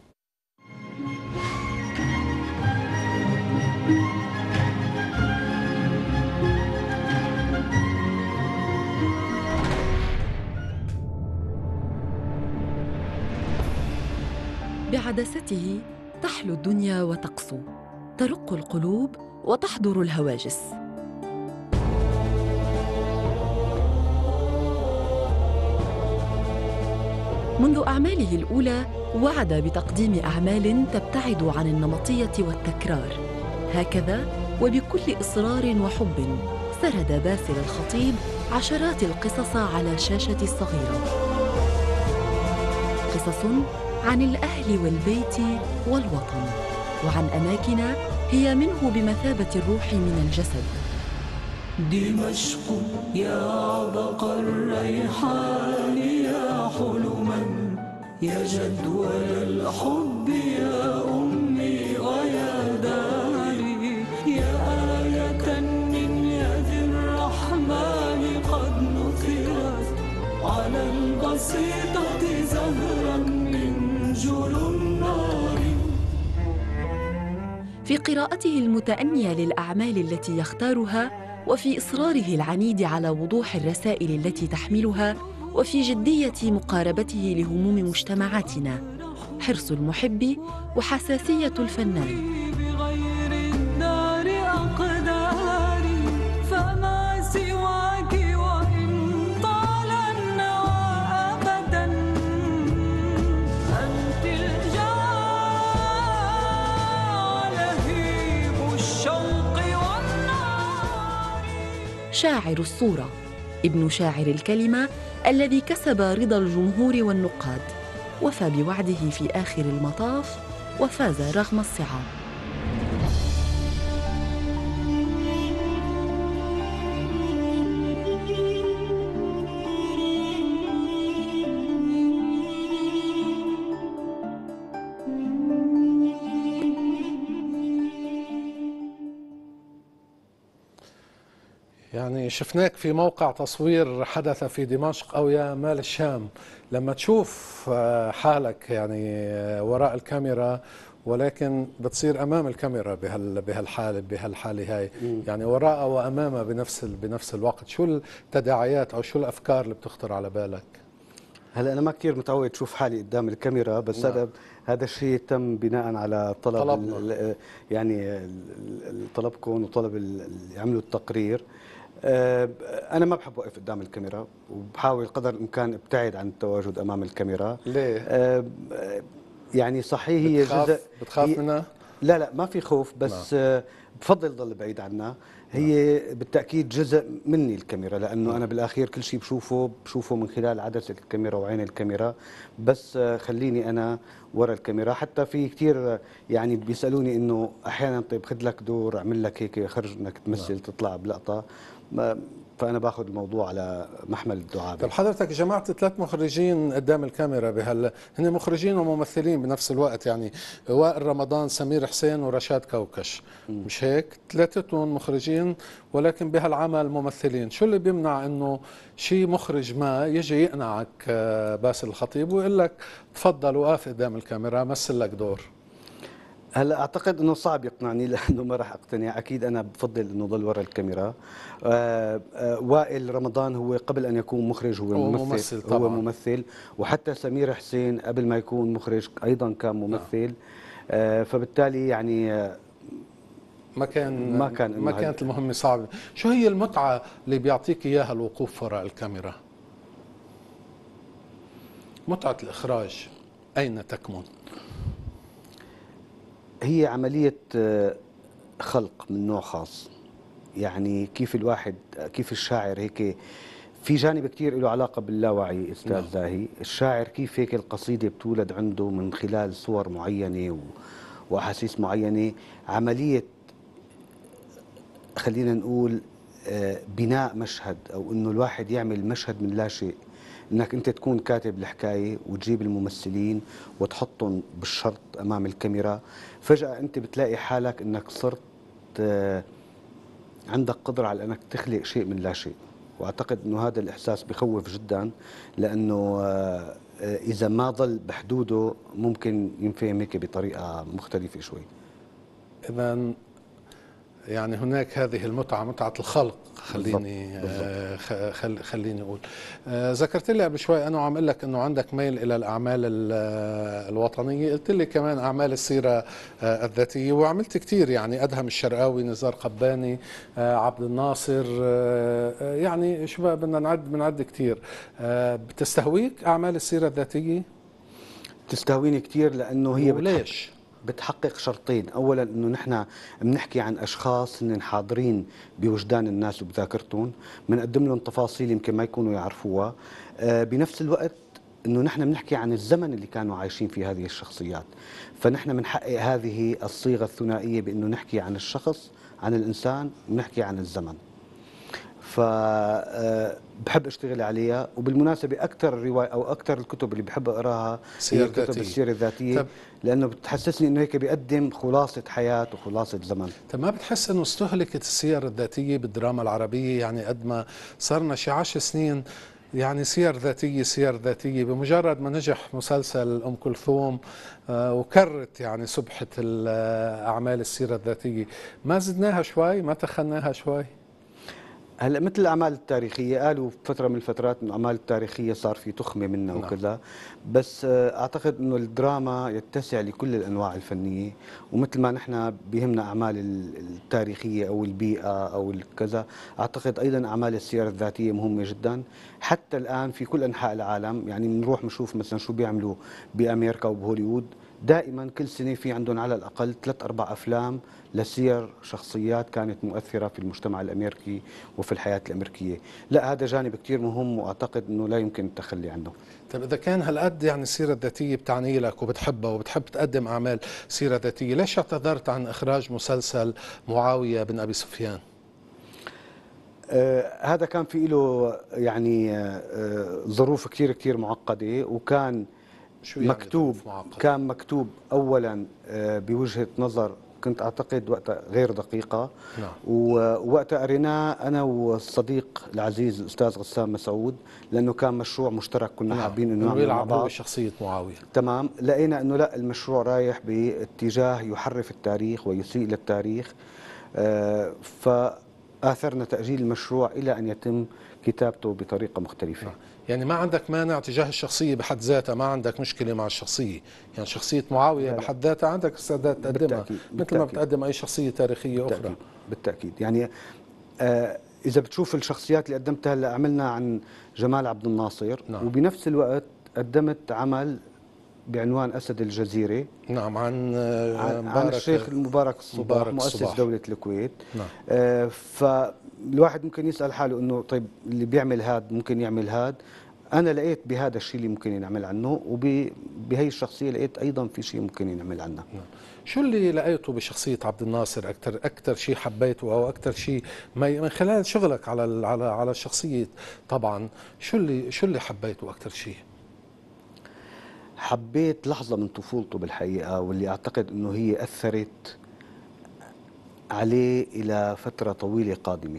S8: بعدسته تحلو الدنيا وتقسو، ترق القلوب وتحضر الهواجس. منذ أعماله الأولى وعد بتقديم أعمال تبتعد عن النمطية والتكرار، هكذا وبكل إصرار وحب سرد باسل الخطيب عشرات القصص على شاشة الصغيرة، قصص عن الأهل والبيت والوطن، وعن أماكن هي منه بمثابة الروح من الجسد.
S9: دمشق يا عبق الريحان يا حلما يا جدول الحب يا أمي ويا داري يا آية من يد الرحمن قد نثرت على البسيطة زهرا من جلو النار.
S8: في قراءته المتأنية للأعمال التي يختارها، وفي إصراره العنيد على وضوح الرسائل التي تحملها، وفي جدية مقاربته لهموم مجتمعاتنا، حرص المحب وحساسية الفنان.
S9: بغير الدار أقداري فما سواك وإن طال النوى أبدا أنت الجاه لهيب الشوق والنار.
S8: شاعر الصورة، ابن شاعر الكلمة الذي كسب رضا الجمهور والنقاد، وفى بوعده في آخر المطاف وفاز رغم الصعاب.
S1: يعني شفناك في موقع تصوير حدث في دمشق أو يا مال الشام، لما تشوف حالك يعني وراء الكاميرا ولكن بتصير أمام الكاميرا بهالحالة هاي، يعني وراء وأمامها بنفس الوقت، شو التداعيات أو شو الأفكار اللي بتخطر على بالك؟
S2: هلا أنا ما كثير متعود أشوف حالي قدام الكاميرا، بس هذا الشيء تم بناء على طلب يعني طلبكم وطلب اللي عملوا التقرير. أنا ما بحب أوقف قدام الكاميرا، وبحاول قدر الإمكان ابتعد عن التواجد أمام الكاميرا.
S1: ليه؟
S2: يعني صحيح هي جزء
S1: بتخاف منها؟
S2: لا ما في خوف، بس بفضل ضل بعيد عنها. هي بالتأكيد جزء مني الكاميرا، لأنه أنا بالأخير كل شيء بشوفه من خلال عدسة الكاميرا وعين الكاميرا، بس خليني أنا ورا الكاميرا. حتى في كثير يعني بيسألوني إنه أحيانا طيب خذ لك دور، أعمل لك هيك خرج إنك تمثل تطلع بلقطة، فأنا باخذ الموضوع على محمل الدعابة.
S1: طب حضرتك جمعت 3 مخرجين قدام الكاميرا هن مخرجين وممثلين بنفس الوقت، يعني وائل رمضان، سمير حسين، ورشاد كوكش، مش هيك؟ 3 مخرجين ولكن بهالعمل ممثلين. شو اللي بيمنع انه شيء مخرج ما يجي يقنعك باسل الخطيب ويقول لك تفضل وقف قدام الكاميرا مثل لك دور؟
S2: هلا اعتقد انه صعب يقنعني، لانه ما راح اقتنع. اكيد انا بفضل انه ضل ورا الكاميرا. وائل رمضان هو قبل ان يكون مخرج هو ممثل طبعا. هو ممثل، وحتى سمير حسين قبل ما يكون مخرج ايضا كان ممثل. فبالتالي يعني
S1: ما كانت المهمة صعبة. شو هي المتعة اللي بيعطيك اياها الوقوف وراء الكاميرا؟ متعة الإخراج أين تكمن؟
S2: هي عملية خلق من نوع خاص. يعني كيف الشاعر هيك في جانب كتير له علاقة باللاوعي أستاذ زاهي. الشاعر كيف هيك القصيدة بتولد عنده من خلال صور معينة وأحاسيس معينة. عملية خلينا نقول بناء مشهد، أو إنه الواحد يعمل مشهد من لا شيء، انك انت تكون كاتب الحكايه وتجيب الممثلين وتحطهم بالشرط امام الكاميرا، فجاه انت بتلاقي حالك انك صرت عندك قدره على انك تخلق شيء من لا شيء. واعتقد انه هذا الاحساس بخوف جدا، لانه اذا ما ضل بحدوده ممكن ينفهم هيك بطريقه مختلفه شوي.
S1: اذا يعني هناك هذه المتعة، متعة الخلق. خليني أقول. ذكرت لي قبل شوي أنا عم أقول لك أنه عندك ميل إلى الأعمال الوطنية، قلت لي كمان أعمال السيرة الذاتية، وعملت كتير يعني أدهم الشرقاوي، نزار قباني، عبد الناصر، يعني شو بقى بدنا بنعد كتير. بتستهويك أعمال السيرة الذاتية؟
S2: تستهويني كتير، لأنه هي
S1: وليش؟
S2: بتحقق شرطين. اولا انه نحن بنحكي عن اشخاص هن حاضرين بوجدان الناس وبذاكرتهم، بنقدم لهم تفاصيل يمكن ما يكونوا يعرفوها. بنفس الوقت انه نحن بنحكي عن الزمن اللي كانوا عايشين فيه هذه الشخصيات، فنحن بنحقق هذه الصيغه الثنائيه بانه نحكي عن الشخص، عن الانسان، ونحكي عن الزمن. فبحب اشتغل عليها. وبالمناسبه اكثر الروايه او اكثر الكتب اللي بحب اقراها هي كتب السيره الذاتيه، لانه بتحسسني انه هيك بيقدم خلاصه حياه وخلاصه زمن.
S1: طب ما بتحس انه استهلكت السير الذاتيه بالدراما العربيه؟ يعني قد ما صرنا شي 10 سنين يعني سير ذاتيه سير ذاتيه، بمجرد ما نجح مسلسل ام كلثوم وكرت يعني سبحه اعمال السيره الذاتيه، ما زدناها شوي؟ ما تخناها شوي؟
S2: هلا مثل الاعمال التاريخيه قالوا فتره من الفترات انه الاعمال التاريخيه صار في تخمه منها وكذا، بس اعتقد انه الدراما يتسع لكل الانواع الفنيه، ومثل ما نحن بيهمنا اعمال التاريخيه او البيئه او الكذا، اعتقد ايضا اعمال السير الذاتيه مهمه جدا. حتى الان في كل انحاء العالم يعني بنروح بنشوف مثلا شو بيعملوا بامريكا وبهوليوود، دائما كل سنه في عندهم على الاقل 3-4 افلام لسير شخصيات كانت مؤثره في المجتمع الامريكي وفي الحياه الامريكيه. لا هذا جانب كثير مهم واعتقد انه لا يمكن التخلي عنه.
S1: طيب اذا كان هالقد يعني السيره الذاتيه بتعني لك وبتحبها وبتحب تقدم اعمال سيره ذاتيه، ليش اعتذرت عن اخراج مسلسل معاويه بن ابي سفيان؟
S2: هذا كان في له يعني ظروف كثير معقده، وكان
S1: يعني
S2: مكتوب كان مكتوب اولا بوجهه نظر كنت اعتقد وقتها غير دقيقه.
S1: نعم.
S2: ووقتها قريناه انا والصديق العزيز الاستاذ غسان مسعود، لانه كان مشروع مشترك كنا حابين انه نعمل مع بعض
S1: شخصيه معاويه.
S2: تمام. لقينا انه لا، المشروع رايح باتجاه يحرف التاريخ ويسيء للتاريخ، فاثرنا تاجيل المشروع الى ان يتم كتابته بطريقه مختلفه.
S1: يعني ما عندك مانع تجاه الشخصية بحد ذاتها، ما عندك مشكلة مع الشخصية، يعني شخصية معاوية بحد ذاتها عندك استعداد تقدمها مثل ما بتقدم أي شخصية تاريخية أخرى.
S2: بالتأكيد. يعني إذا بتشوف الشخصيات اللي قدمتها هلا، عملنا عن جمال عبد الناصر. نعم. وبنفس الوقت قدمت عمل بعنوان أسد الجزيرة.
S1: نعم. عن
S2: الشيخ المبارك الصباح مؤسس دولة الكويت. نعم. فالواحد ممكن يسأل حاله انه طيب اللي بيعمل هاد ممكن يعمل هاد. انا لقيت بهذا الشيء اللي ممكن ينعمل عنه، وبهي الشخصية لقيت ايضا في شيء ممكن ينعمل عنه.
S1: نعم. شو اللي لقيته بشخصية عبد الناصر اكثر شيء حبيته، او اكثر شيء من خلال شغلك على الشخصية طبعا، شو اللي حبيته اكثر شيء؟
S2: حبيت لحظة من طفولته بالحقيقة، واللي أعتقد أنه هي أثرت عليه إلى فترة طويلة قادمة.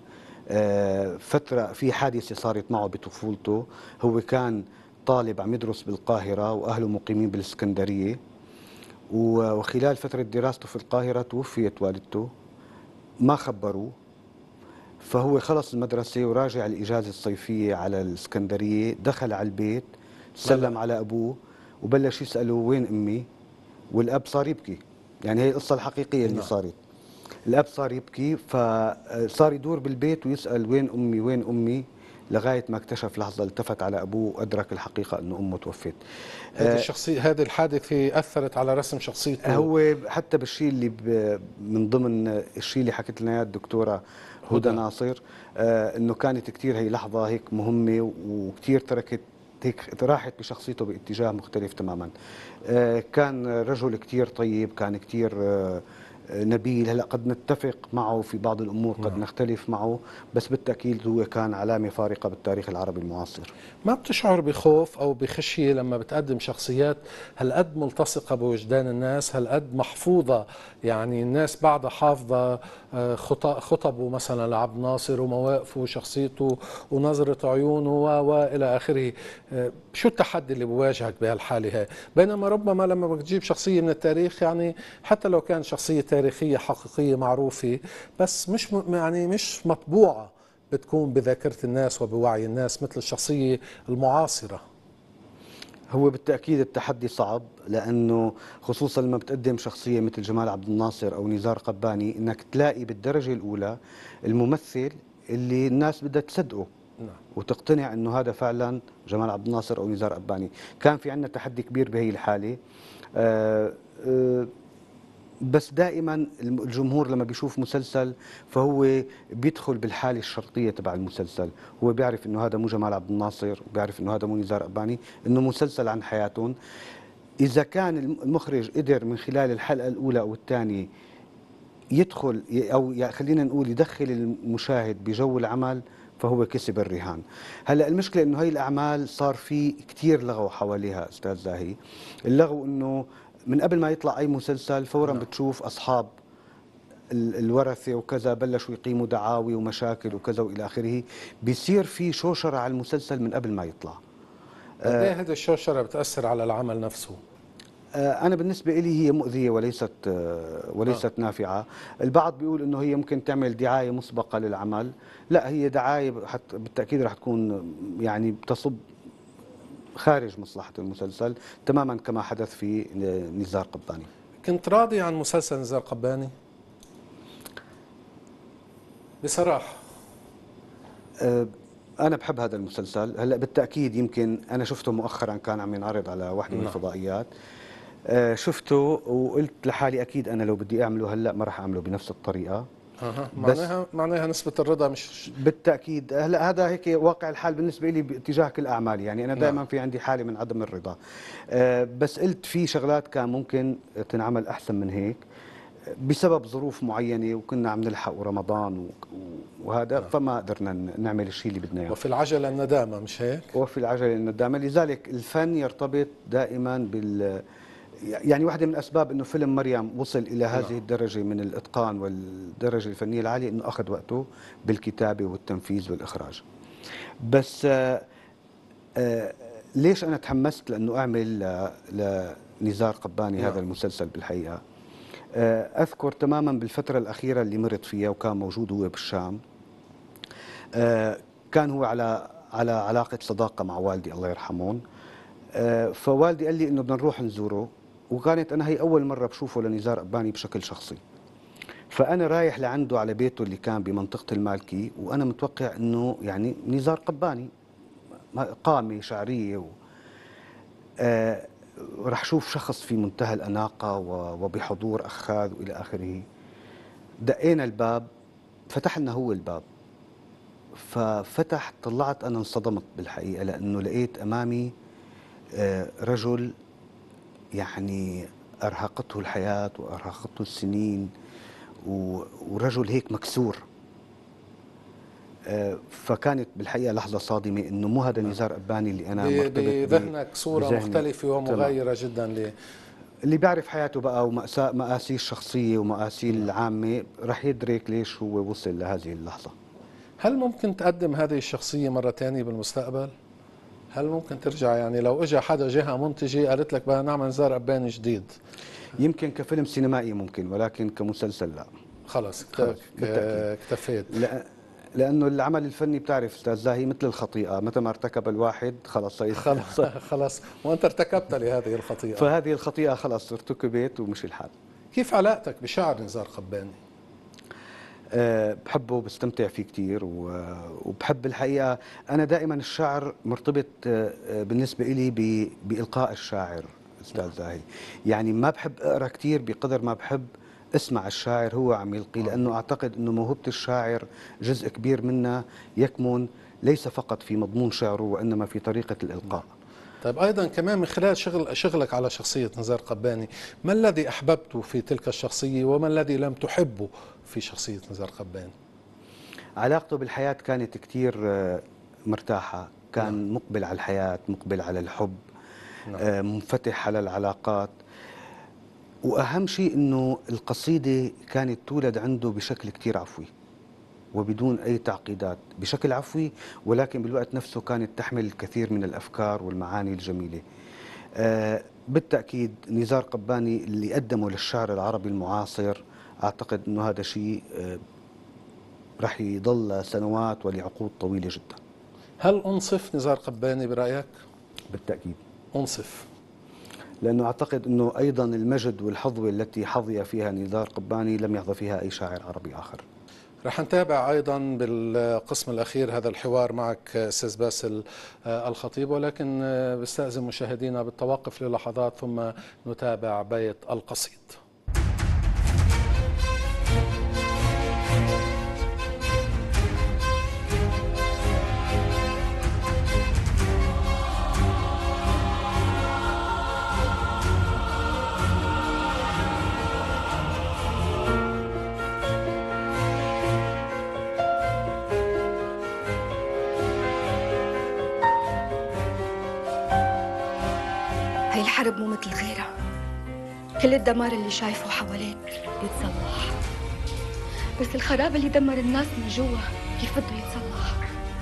S2: فترة في حادثة صارت معه بطفولته. هو كان طالب عم يدرس بالقاهرة وأهله مقيمين بالإسكندرية، وخلال فترة دراسته في القاهرة توفيت والدته، ما خبروه، فهو خلص المدرسة وراجع الإجازة الصيفية على الإسكندرية، دخل على البيت سلم على أبوه وبلش يسأله وين أمي، والأب صار يبكي. يعني هي القصة الحقيقية اللي صارت. الأب صار يبكي، فصار يدور بالبيت ويسأل وين أمي وين أمي، لغاية ما اكتشف لحظة التفت على أبوه وأدرك الحقيقة أنه أمه توفت.
S1: هذه الشخصية، هذه الحادثة أثرت على رسم شخصيته.
S2: هو حتى بالشيء اللي من ضمن الشيء اللي حكت لنا اياه الدكتورة هدى ناصر، أنه كانت كثير هي لحظة هيك مهمة، وكثير تركت هيك راحت بشخصيته باتجاه مختلف تماما. كان رجل كثير طيب، كان كثير نبيل. هلا قد نتفق معه في بعض الامور، قد نختلف معه، بس بالتاكيد هو كان علامه فارقه بالتاريخ العربي المعاصر.
S1: ما بتشعر بخوف او بخشيه لما بتقدم شخصيات هالقد ملتصقه بوجدان الناس، هالقد محفوظه، يعني الناس بعدها حافظه خطبه مثلا لعبد الناصر ومواقفه وشخصيته ونظره عيونه والى اخره؟ شو التحدي اللي بواجهك بهالحاله هاي؟ بينما ربما لما بتجيب شخصيه من التاريخ، يعني حتى لو كان شخصيه تاريخيه حقيقيه معروفه بس مش مطبوعه، بتكون بذاكرة الناس وبوعي الناس مثل الشخصية المعاصرة.
S2: هو بالتأكيد التحدي صعب، لأنه خصوصا لما بتقدم شخصية مثل جمال عبد الناصر أو نزار قباني، إنك تلاقي بالدرجة الأولى الممثل اللي الناس بدها تصدقه. نعم. وتقتنع أنه هذا فعلا جمال عبد الناصر أو نزار قباني. كان في عندنا تحدي كبير بهي الحالة. بس دائما الجمهور لما بيشوف مسلسل فهو بيدخل بالحالة الشرطية تبع المسلسل، هو بيعرف انه هذا مو جمال عبد الناصر، بيعرف انه هذا مو نزار قباني، انه مسلسل عن حياتهم. اذا كان المخرج قدر من خلال الحلقة الاولى او الثانية يدخل او خلينا نقول يدخل المشاهد بجو العمل، فهو كسب الرهان. هلا المشكله انه هي الاعمال صار في كثير لغو حواليها استاذ زاهي. اللغو انه من قبل ما يطلع اي مسلسل فورا بتشوف اصحاب الورثه وكذا بلشوا يقيموا دعاوي ومشاكل وكذا والى اخره، بيصير في شوشره على المسلسل من قبل ما يطلع.
S1: قد ايه هذه الشوشره بتاثر على العمل نفسه؟
S2: أنا بالنسبة لي هي مؤذية وليست نافعة. البعض بيقول إنه هي ممكن تعمل دعاية مسبقة للعمل، لا هي دعاية بالتأكيد رح تكون يعني بتصب خارج مصلحة المسلسل تماما كما حدث في نزار قباني.
S1: كنت راضي عن مسلسل نزار قباني؟ بصراحة
S2: أنا بحب هذا المسلسل. هلا بالتأكيد يمكن أنا شفته مؤخرا، كان عم ينعرض على واحدة من الفضائيات، شفته وقلت لحالي اكيد انا لو بدي اعمله هلا ما راح اعمله بنفس الطريقه.
S1: معناها نسبه الرضا مش
S2: بالتاكيد. هلا هذا هيك واقع الحال بالنسبه لي باتجاه كل اعمالي، يعني انا دائما في عندي حاله من عدم الرضا. بس قلت في شغلات كان ممكن تنعمل احسن من هيك بسبب ظروف معينه، وكنا عم نلحق رمضان وهذا فما قدرنا نعمل الشيء اللي بدنا اياه.
S1: وفي العجله الندامه، مش هيك؟
S2: وفي العجله الندامه. لذلك الفن يرتبط دائما يعني واحدة من أسباب أنه فيلم مريم وصل إلى هذه الدرجة من الإتقان والدرجة الفنية العالية أنه أخذ وقته بالكتابة والتنفيذ والإخراج. بس ليش أنا تحمست لأنه أعمل لنزار قباني هذا المسلسل؟ بالحقيقة أذكر تماما بالفترة الأخيرة اللي مرت فيها، وكان موجود هو بالشام، كان هو على علاقة صداقة مع والدي الله يرحمون. فوالدي قال لي انه بدنا نروح نزوره، وكانت انا هي اول مره بشوفه لنزار قباني بشكل شخصي. فانا رايح لعنده على بيته اللي كان بمنطقه المالكي، وانا متوقع انه يعني نزار قباني قامه شعريه راح شوف شخص في منتهى الاناقه وبحضور اخاذ والى اخره. دقينا الباب، فتح لنا هو الباب، ففتح، طلعت انا انصدمت بالحقيقه، لانه لقيت امامي رجل يعني أرهقته الحياة وأرهقته السنين، ورجل هيك مكسور. فكانت بالحقيقة لحظة صادمة إنه مو هذا نزار قباني اللي أنا مرتبط
S1: بذهنك صورة مختلفة ومغايرة جدا
S2: اللي بيعرف حياته بقى ومآسيه الشخصية ومآسيه العامة رح يدرك ليش هو وصل لهذه اللحظة.
S1: هل ممكن تقدم هذه الشخصية مرة ثانية بالمستقبل؟ هل ممكن ترجع، يعني لو اجى حدا جهه منتجه قالت لك بدنا نعمل نزار قباني جديد؟
S2: يمكن كفيلم سينمائي ممكن، ولكن كمسلسل لا.
S1: خلص اكتفيت.
S2: لانه العمل الفني بتعرف استاذ زاهي مثل الخطيئه، متى ما ارتكب الواحد خلص
S1: خلص وانت ارتكبت لهذه الخطيئه،
S2: فهذه الخطيئه خلص ارتكبت ومشي الحال.
S1: كيف علاقتك بشعر نزار قباني؟
S2: بحبه، بستمتع فيه كثير، وبحب الحقيقة. أنا دائما الشعر مرتبط بالنسبة إلي بإلقاء الشاعر أستاذ زاهي. يعني ما بحب أقرأ كثير بقدر ما بحب أسمع الشاعر هو عم يلقي، لأنه أعتقد أنه موهبة الشاعر جزء كبير منها يكمن ليس فقط في مضمون شعره وإنما في طريقة الإلقاء.
S1: طيب أيضا كمان من خلال شغلك على شخصية نزار قباني، ما الذي أحببته في تلك الشخصية وما الذي لم تحبه في شخصية نزار قباني؟
S2: علاقته بالحياة كانت كثير مرتاحة، كان مقبل على الحياة، مقبل على الحب، منفتح على العلاقات. وأهم شيء أنه القصيدة كانت تولد عنده بشكل كثير عفوي وبدون أي تعقيدات، بشكل عفوي، ولكن بالوقت نفسه كانت تحمل الكثير من الأفكار والمعاني الجميلة. بالتأكيد نزار قباني اللي قدمه للشعر العربي المعاصر، أعتقد أنه هذا شيء رح يضل سنوات ولعقود طويلة جدا.
S1: هل أنصف نزار قباني برأيك؟
S2: بالتأكيد
S1: أنصف،
S2: لأنه أعتقد أنه أيضا المجد والحظوة التي حظي فيها نزار قباني لم يحظى فيها أي شاعر عربي آخر.
S1: رح نتابع أيضا بالقسم الأخير هذا الحوار معك أستاذ باسل الخطيب، ولكن بستأذن مشاهدينا بالتوقف للحظات ثم نتابع بيت القصيد.
S3: هاي الحرب مو مثل غيرها. كل الدمار اللي شايفه حواليك يتصلح، بس الخراب اللي دمر الناس من جوا كيف بده يتصلح؟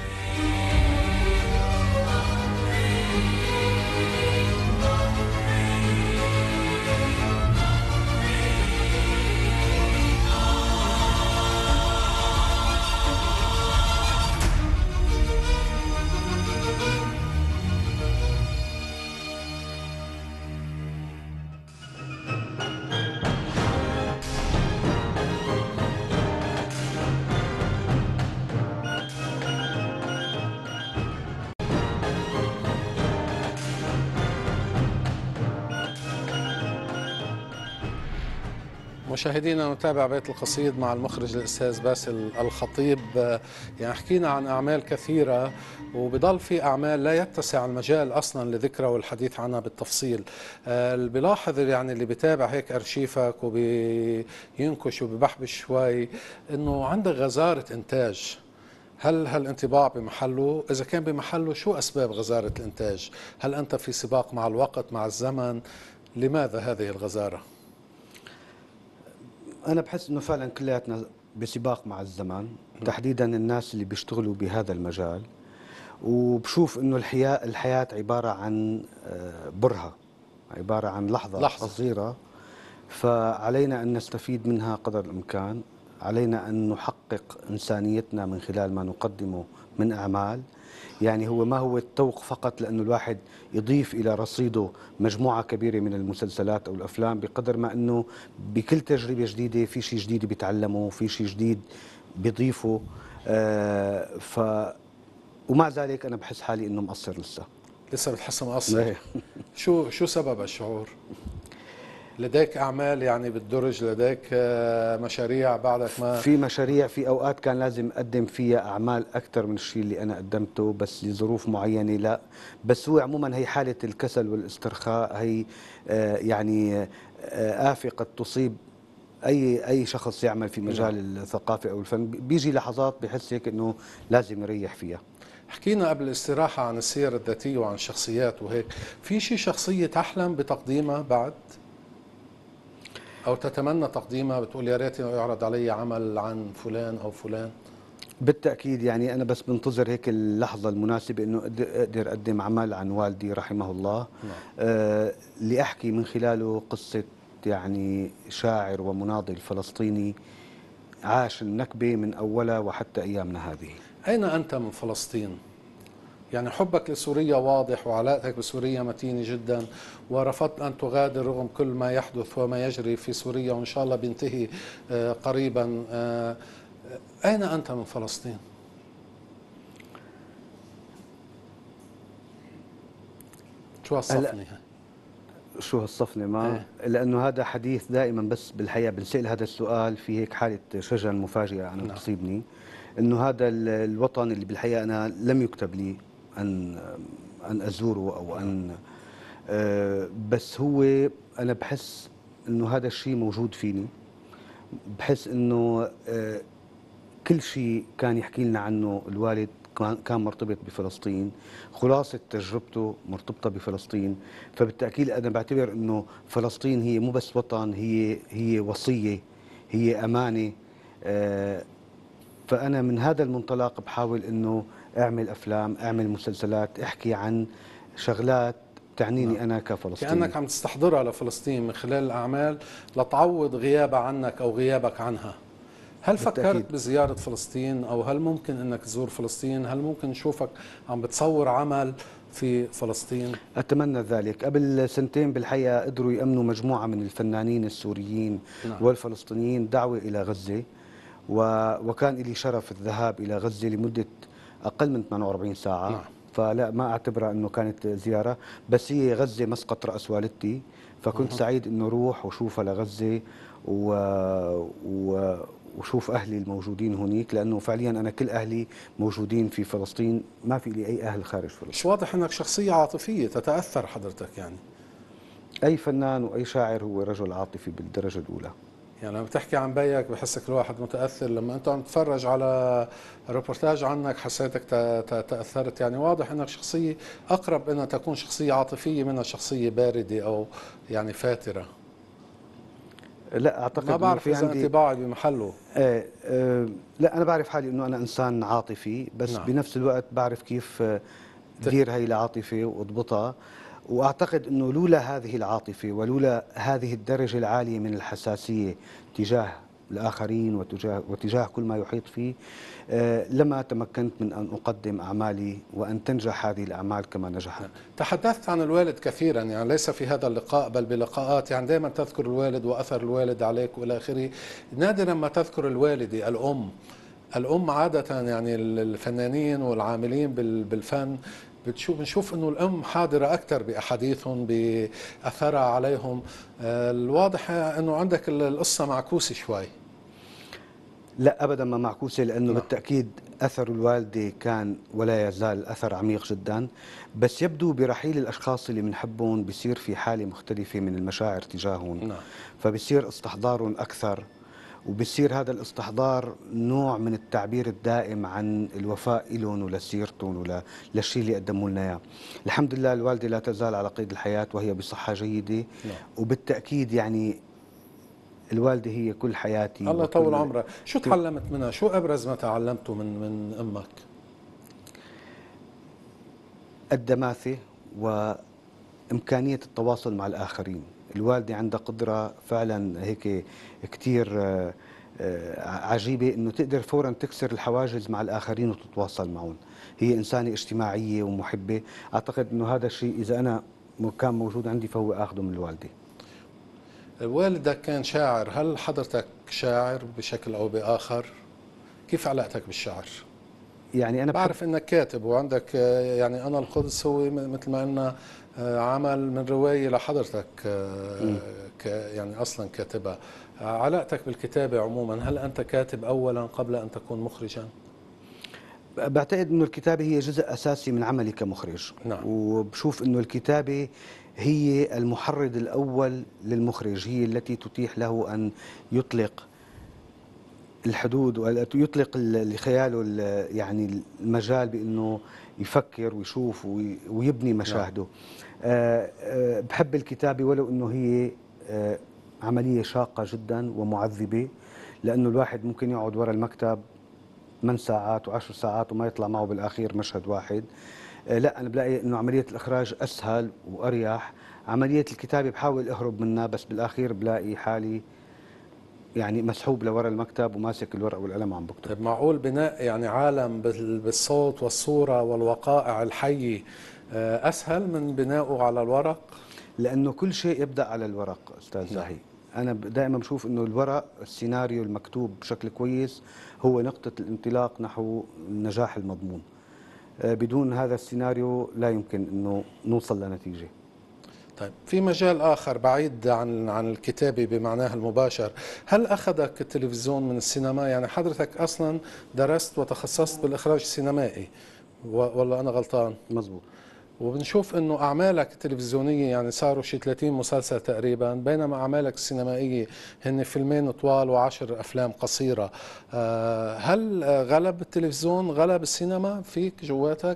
S1: مشاهدينا نتابع بيت القصيد مع المخرج الأستاذ باسل الخطيب. يعني حكينا عن أعمال كثيرة وبضل في أعمال لا يتسع المجال أصلا لذكرها والحديث عنها بالتفصيل. اللي بيلاحظ يعني اللي بيتابع هيك أرشيفك وبينكش وبيبحبش شوي إنه عندك غزارة إنتاج. هل هالانطباع بمحله؟ إذا كان بمحله شو أسباب غزارة الإنتاج؟ هل أنت في سباق مع الوقت مع الزمن؟ لماذا هذه الغزارة؟
S2: أنا بحس إنه فعلا كلياتنا بسباق مع الزمن، تحديدا الناس اللي بيشتغلوا بهذا المجال، وبشوف إنه الحياة عبارة عن برهة، عبارة عن لحظة قصيرة، فعلينا أن نستفيد منها قدر الإمكان. علينا أن نحقق إنسانيتنا من خلال ما نقدمه من أعمال. يعني هو ما هو التوق فقط لأنه الواحد يضيف إلى رصيده مجموعة كبيرة من المسلسلات أو الأفلام، بقدر ما أنه بكل تجربة جديدة في شيء جديد بيتعلمه، في شيء جديد بيضيفه. ومع ذلك أنا بحس حالي أنه مقصر لسه
S1: بتحس مقصر؟ شو سبب الشعور؟ لديك أعمال يعني بالدرج، لديك مشاريع بعدك ما
S2: في مشاريع، في أوقات كان لازم أقدم فيها أعمال أكثر من الشيء اللي أنا قدمته، بس لظروف معينة لا. بس هو عموما هي حالة الكسل والاسترخاء، هي يعني آفة قد تصيب أي شخص يعمل في مجال الثقافة أو الفن. بيجي لحظات بحس هيك إنه لازم يريح فيها.
S1: حكينا قبل الاستراحة عن السير الذاتية وعن الشخصيات وهيك، في شيء شخصية تحلم بتقديمها بعد؟ أو تتمنى تقديمها، بتقول يا ريت يعرض علي عمل عن فلان أو فلان؟
S2: بالتأكيد، يعني أنا بس بنتظر هيك اللحظة المناسبة إنه أقدر أقدم عمل عن والدي رحمه الله. لأحكي من خلاله قصة يعني شاعر ومناضل فلسطيني عاش النكبة من أولها وحتى أيامنا هذه.
S1: أين أنت من فلسطين؟ يعني حبك لسوريا واضح وعلاقتك بسوريا متينة جدا، ورفضت أن تغادر رغم كل ما يحدث وما يجري في سوريا، وإن شاء الله بينتهي قريبا. أين أنت من فلسطين؟ شو هالصفني؟
S2: شو هالصفنة ما؟ لأنه هذا حديث دائما، بس بالحقيقة بنسأل هذا السؤال في هيك حالة شجن مفاجئة أنا تصيبني، إنه هذا الوطن اللي بالحقيقة أنا لم يكتب لي أن أزوره أو أن بس هو أنا بحس إنه هذا الشيء موجود فيني. بحس إنه كل شيء كان يحكي لنا عنه الوالد كان مرتبط بفلسطين، خلاصة تجربته مرتبطة بفلسطين. فبالتأكيد أنا بعتبر إنه فلسطين هي مو بس وطن، هي وصية، هي أمانة. فأنا من هذا المنطلق بحاول إنه أعمل أفلام، أعمل مسلسلات، أحكي عن شغلات تعنيني أنا كفلسطيني،
S1: كأنك عم تستحضرها لفلسطين من خلال الأعمال لتعوض غيابها عنك أو غيابك عنها. هل فكرت بزيارة فلسطين، أو هل ممكن أنك تزور فلسطين؟ هل ممكن نشوفك عم بتصور عمل في فلسطين؟
S2: أتمنى ذلك. قبل سنتين بالحقيقة قدروا يأمنوا مجموعة من الفنانين السوريين والفلسطينيين دعوة إلى غزة، وكان لي شرف الذهاب إلى غزة لمدة أقل من 48 ساعة.
S1: نعم.
S2: فلا ما أعتبرها أنه كانت زيارة، بس هي غزة مسقط رأس والدتي، فكنت سعيد أنه روح وشوفها لغزة وشوف أهلي الموجودين هناك، لأنه فعليا أنا كل أهلي موجودين في فلسطين، ما في لي أي أهل خارج فلسطين.
S1: مش واضح أنك شخصية عاطفية تتأثر حضرتك يعني؟
S2: أي فنان وأي شاعر هو رجل عاطفي بالدرجة الأولى.
S1: يعني لما بتحكي عن بيك بحسك الواحد متأثر، لما أنت عم تتفرج على ريبورتاج عنك حسيتك تأثرت، يعني واضح أنك شخصية أقرب أنها تكون شخصية عاطفية منها شخصية باردة أو يعني فاترة.
S2: لا أعتقد
S1: ما بعرف
S2: في
S1: إذا
S2: عندي
S1: انطباعي بمحله.
S2: لا أنا بعرف حالي أنه أنا إنسان عاطفي، بس
S1: نعم.
S2: بنفس الوقت بعرف كيف تدير هاي العاطفة واضبطها. وأعتقد أنه لولا هذه العاطفة ولولا هذه الدرجة العالية من الحساسية تجاه الآخرين وتجاه كل ما يحيط فيه، لما تمكنت من أن أقدم أعمالي وأن تنجح هذه الأعمال كما نجحت.
S1: تحدثت عن الوالد كثيرا، يعني ليس في هذا اللقاء بل بلقاءات، يعني دائما تذكر الوالد وأثر الوالد عليك وإلى آخره. نادرا ما تذكر الوالدة الأم عادة، يعني الفنانين والعاملين بالفن بنشوف انه الام حاضره اكثر باحاديثهم باثرها عليهم. الواضح انه عندك القصه معكوسه شوي.
S2: لا أبدا ما معكوسة، لأنه بالتأكيد أثر الوالدة كان ولا يزال أثر عميق جدا، بس يبدو برحيل الأشخاص اللي بنحبهم بيصير في حالة مختلفة من المشاعر تجاههم. فبصير استحضارهم أكثر، وبصير هذا الاستحضار نوع من التعبير الدائم عن الوفاء لهم ولسيرتهم وللشيء اللي قدموا لنا اياه. الحمد لله الوالدة لا تزال على قيد الحياة وهي بصحة جيدة. وبالتأكيد يعني الوالدة هي كل حياتي.
S1: الله يطول عمرك. شو تعلمت منها؟ شو أبرز ما تعلمته من أمك؟
S2: الدماثة وإمكانية التواصل مع الآخرين. الوالدة عندها قدرة فعلا هيك كتير عجيبة، إنه تقدر فورا تكسر الحواجز مع الآخرين وتتواصل معهم. هي إنسانة اجتماعية ومحبة. أعتقد إنه هذا الشيء إذا أنا كان موجود عندي فهو أخذه من الوالدة.
S1: والدك كان شاعر، هل حضرتك شاعر بشكل أو بآخر؟ كيف علاقتك بالشعر؟
S2: يعني أنا
S1: بعرف إنك كاتب وعندك يعني أنا القدس هو مثل ما قلنا عمل من رواية لحضرتك يعني أصلا كاتبة. علاقتك بالكتابة عموما، هل أنت كاتب أولا قبل أن تكون مخرجا؟
S2: بعتقد إنه الكتابة هي جزء أساسي من عملي كمخرج.
S1: نعم.
S2: وبشوف إنه الكتابة هي المحرض الأول للمخرج، هي التي تتيح له أن يطلق الحدود ويطلق لخياله يعني المجال بأنه يفكر ويشوف ويبني مشاهده. بحب الكتابة ولو أنه هي عملية شاقة جدا ومعذبة، لأنه الواحد ممكن يقعد وراء المكتب 8 ساعات و10 ساعات وما يطلع معه بالأخير مشهد واحد. لا أنا بلاقي أنه عملية الإخراج أسهل وأريح. عملية الكتابة بحاول أهرب منها، بس بالأخير بلاقي حالي يعني مسحوب لورا المكتب وماسك الورق والقلم وعم بكتب.
S1: طيب معقول بناء يعني عالم بالصوت والصورة والوقائع الحية أسهل من بناؤه على الورق؟
S2: لأنه كل شيء يبدأ على الورق أستاذ زاهي. أنا دائما بشوف أنه الورق السيناريو المكتوب بشكل كويس هو نقطة الانطلاق نحو النجاح المضمون. بدون هذا السيناريو لا يمكن أنه نوصل لنتيجة.
S1: طيب في مجال آخر بعيد عن الكتابة بمعناها المباشر، هل أخذك التلفزيون من السينما؟ يعني حضرتك أصلا درست وتخصصت بالإخراج السينمائي ولا أنا غلطان؟
S2: مزبوط.
S1: وبنشوف انه اعمالك التلفزيونيه يعني صاروا شي 30 مسلسل تقريبا، بينما اعمالك السينمائيه هن فيلمين طوال و10 افلام قصيره. هل غلب التلفزيون غلب السينما فيك جواتك؟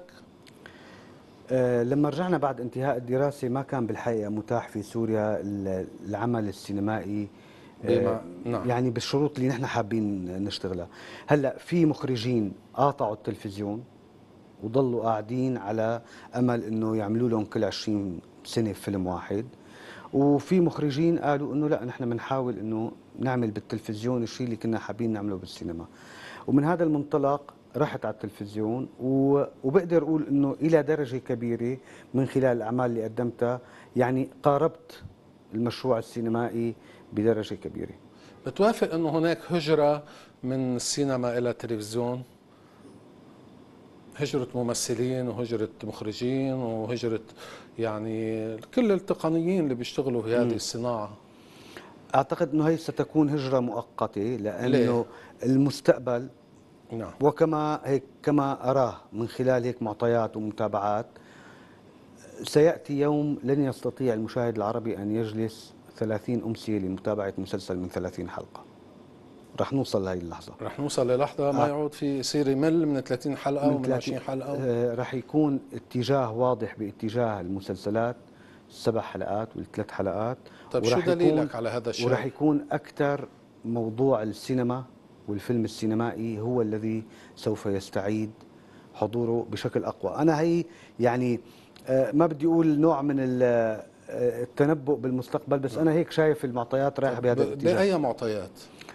S2: لما رجعنا بعد انتهاء الدراسه ما كان بالحقيقه متاح في سوريا العمل السينمائي
S1: نعم.
S2: يعني بالشروط اللي نحن حابين نشتغلها. هلا في مخرجين قاطعوا التلفزيون وضلوا قاعدين على أمل أنه يعملوا لهم كل 20 سنة فيلم واحد، وفي مخرجين قالوا أنه لا نحن بنحاول أنه نعمل بالتلفزيون الشيء اللي كنا حابين نعمله بالسينما. ومن هذا المنطلق رحت على التلفزيون، وبقدر أقول أنه إلى درجة كبيرة من خلال الأعمال اللي قدمتها يعني قاربت المشروع السينمائي بدرجة كبيرة.
S1: بتوافق أنه هناك هجرة من السينما إلى التلفزيون؟ هجرة ممثلين وهجرة مخرجين وهجرة يعني كل التقنيين اللي بيشتغلوا في هذه الصناعة.
S2: أعتقد أنه هي ستكون هجرة مؤقتة، لأنه
S1: ليه؟
S2: المستقبل
S1: نعم.
S2: وكما هيك كما أراه من خلال هيك معطيات ومتابعات، سيأتي يوم لن يستطيع المشاهد العربي أن يجلس 30 أمسية لمتابعة مسلسل من 30 حلقة. رح نوصل لهي اللحظة،
S1: رح نوصل للحظة ما يعود في يصير يمل من 30 حلقة ومن 20 حلقة.
S2: رح يكون اتجاه واضح باتجاه المسلسلات 7 حلقات وال3 حلقات.
S1: طيب شو دليلك على هذا الشيء؟
S2: ورح يكون أكثر موضوع السينما والفيلم السينمائي هو الذي سوف يستعيد حضوره بشكل أقوى. أنا هي يعني ما بدي أقول نوع من التنبؤ بالمستقبل، بس أنا هيك شايف المعطيات رايحة بهذا الاتجاه.
S1: بأي معطيات؟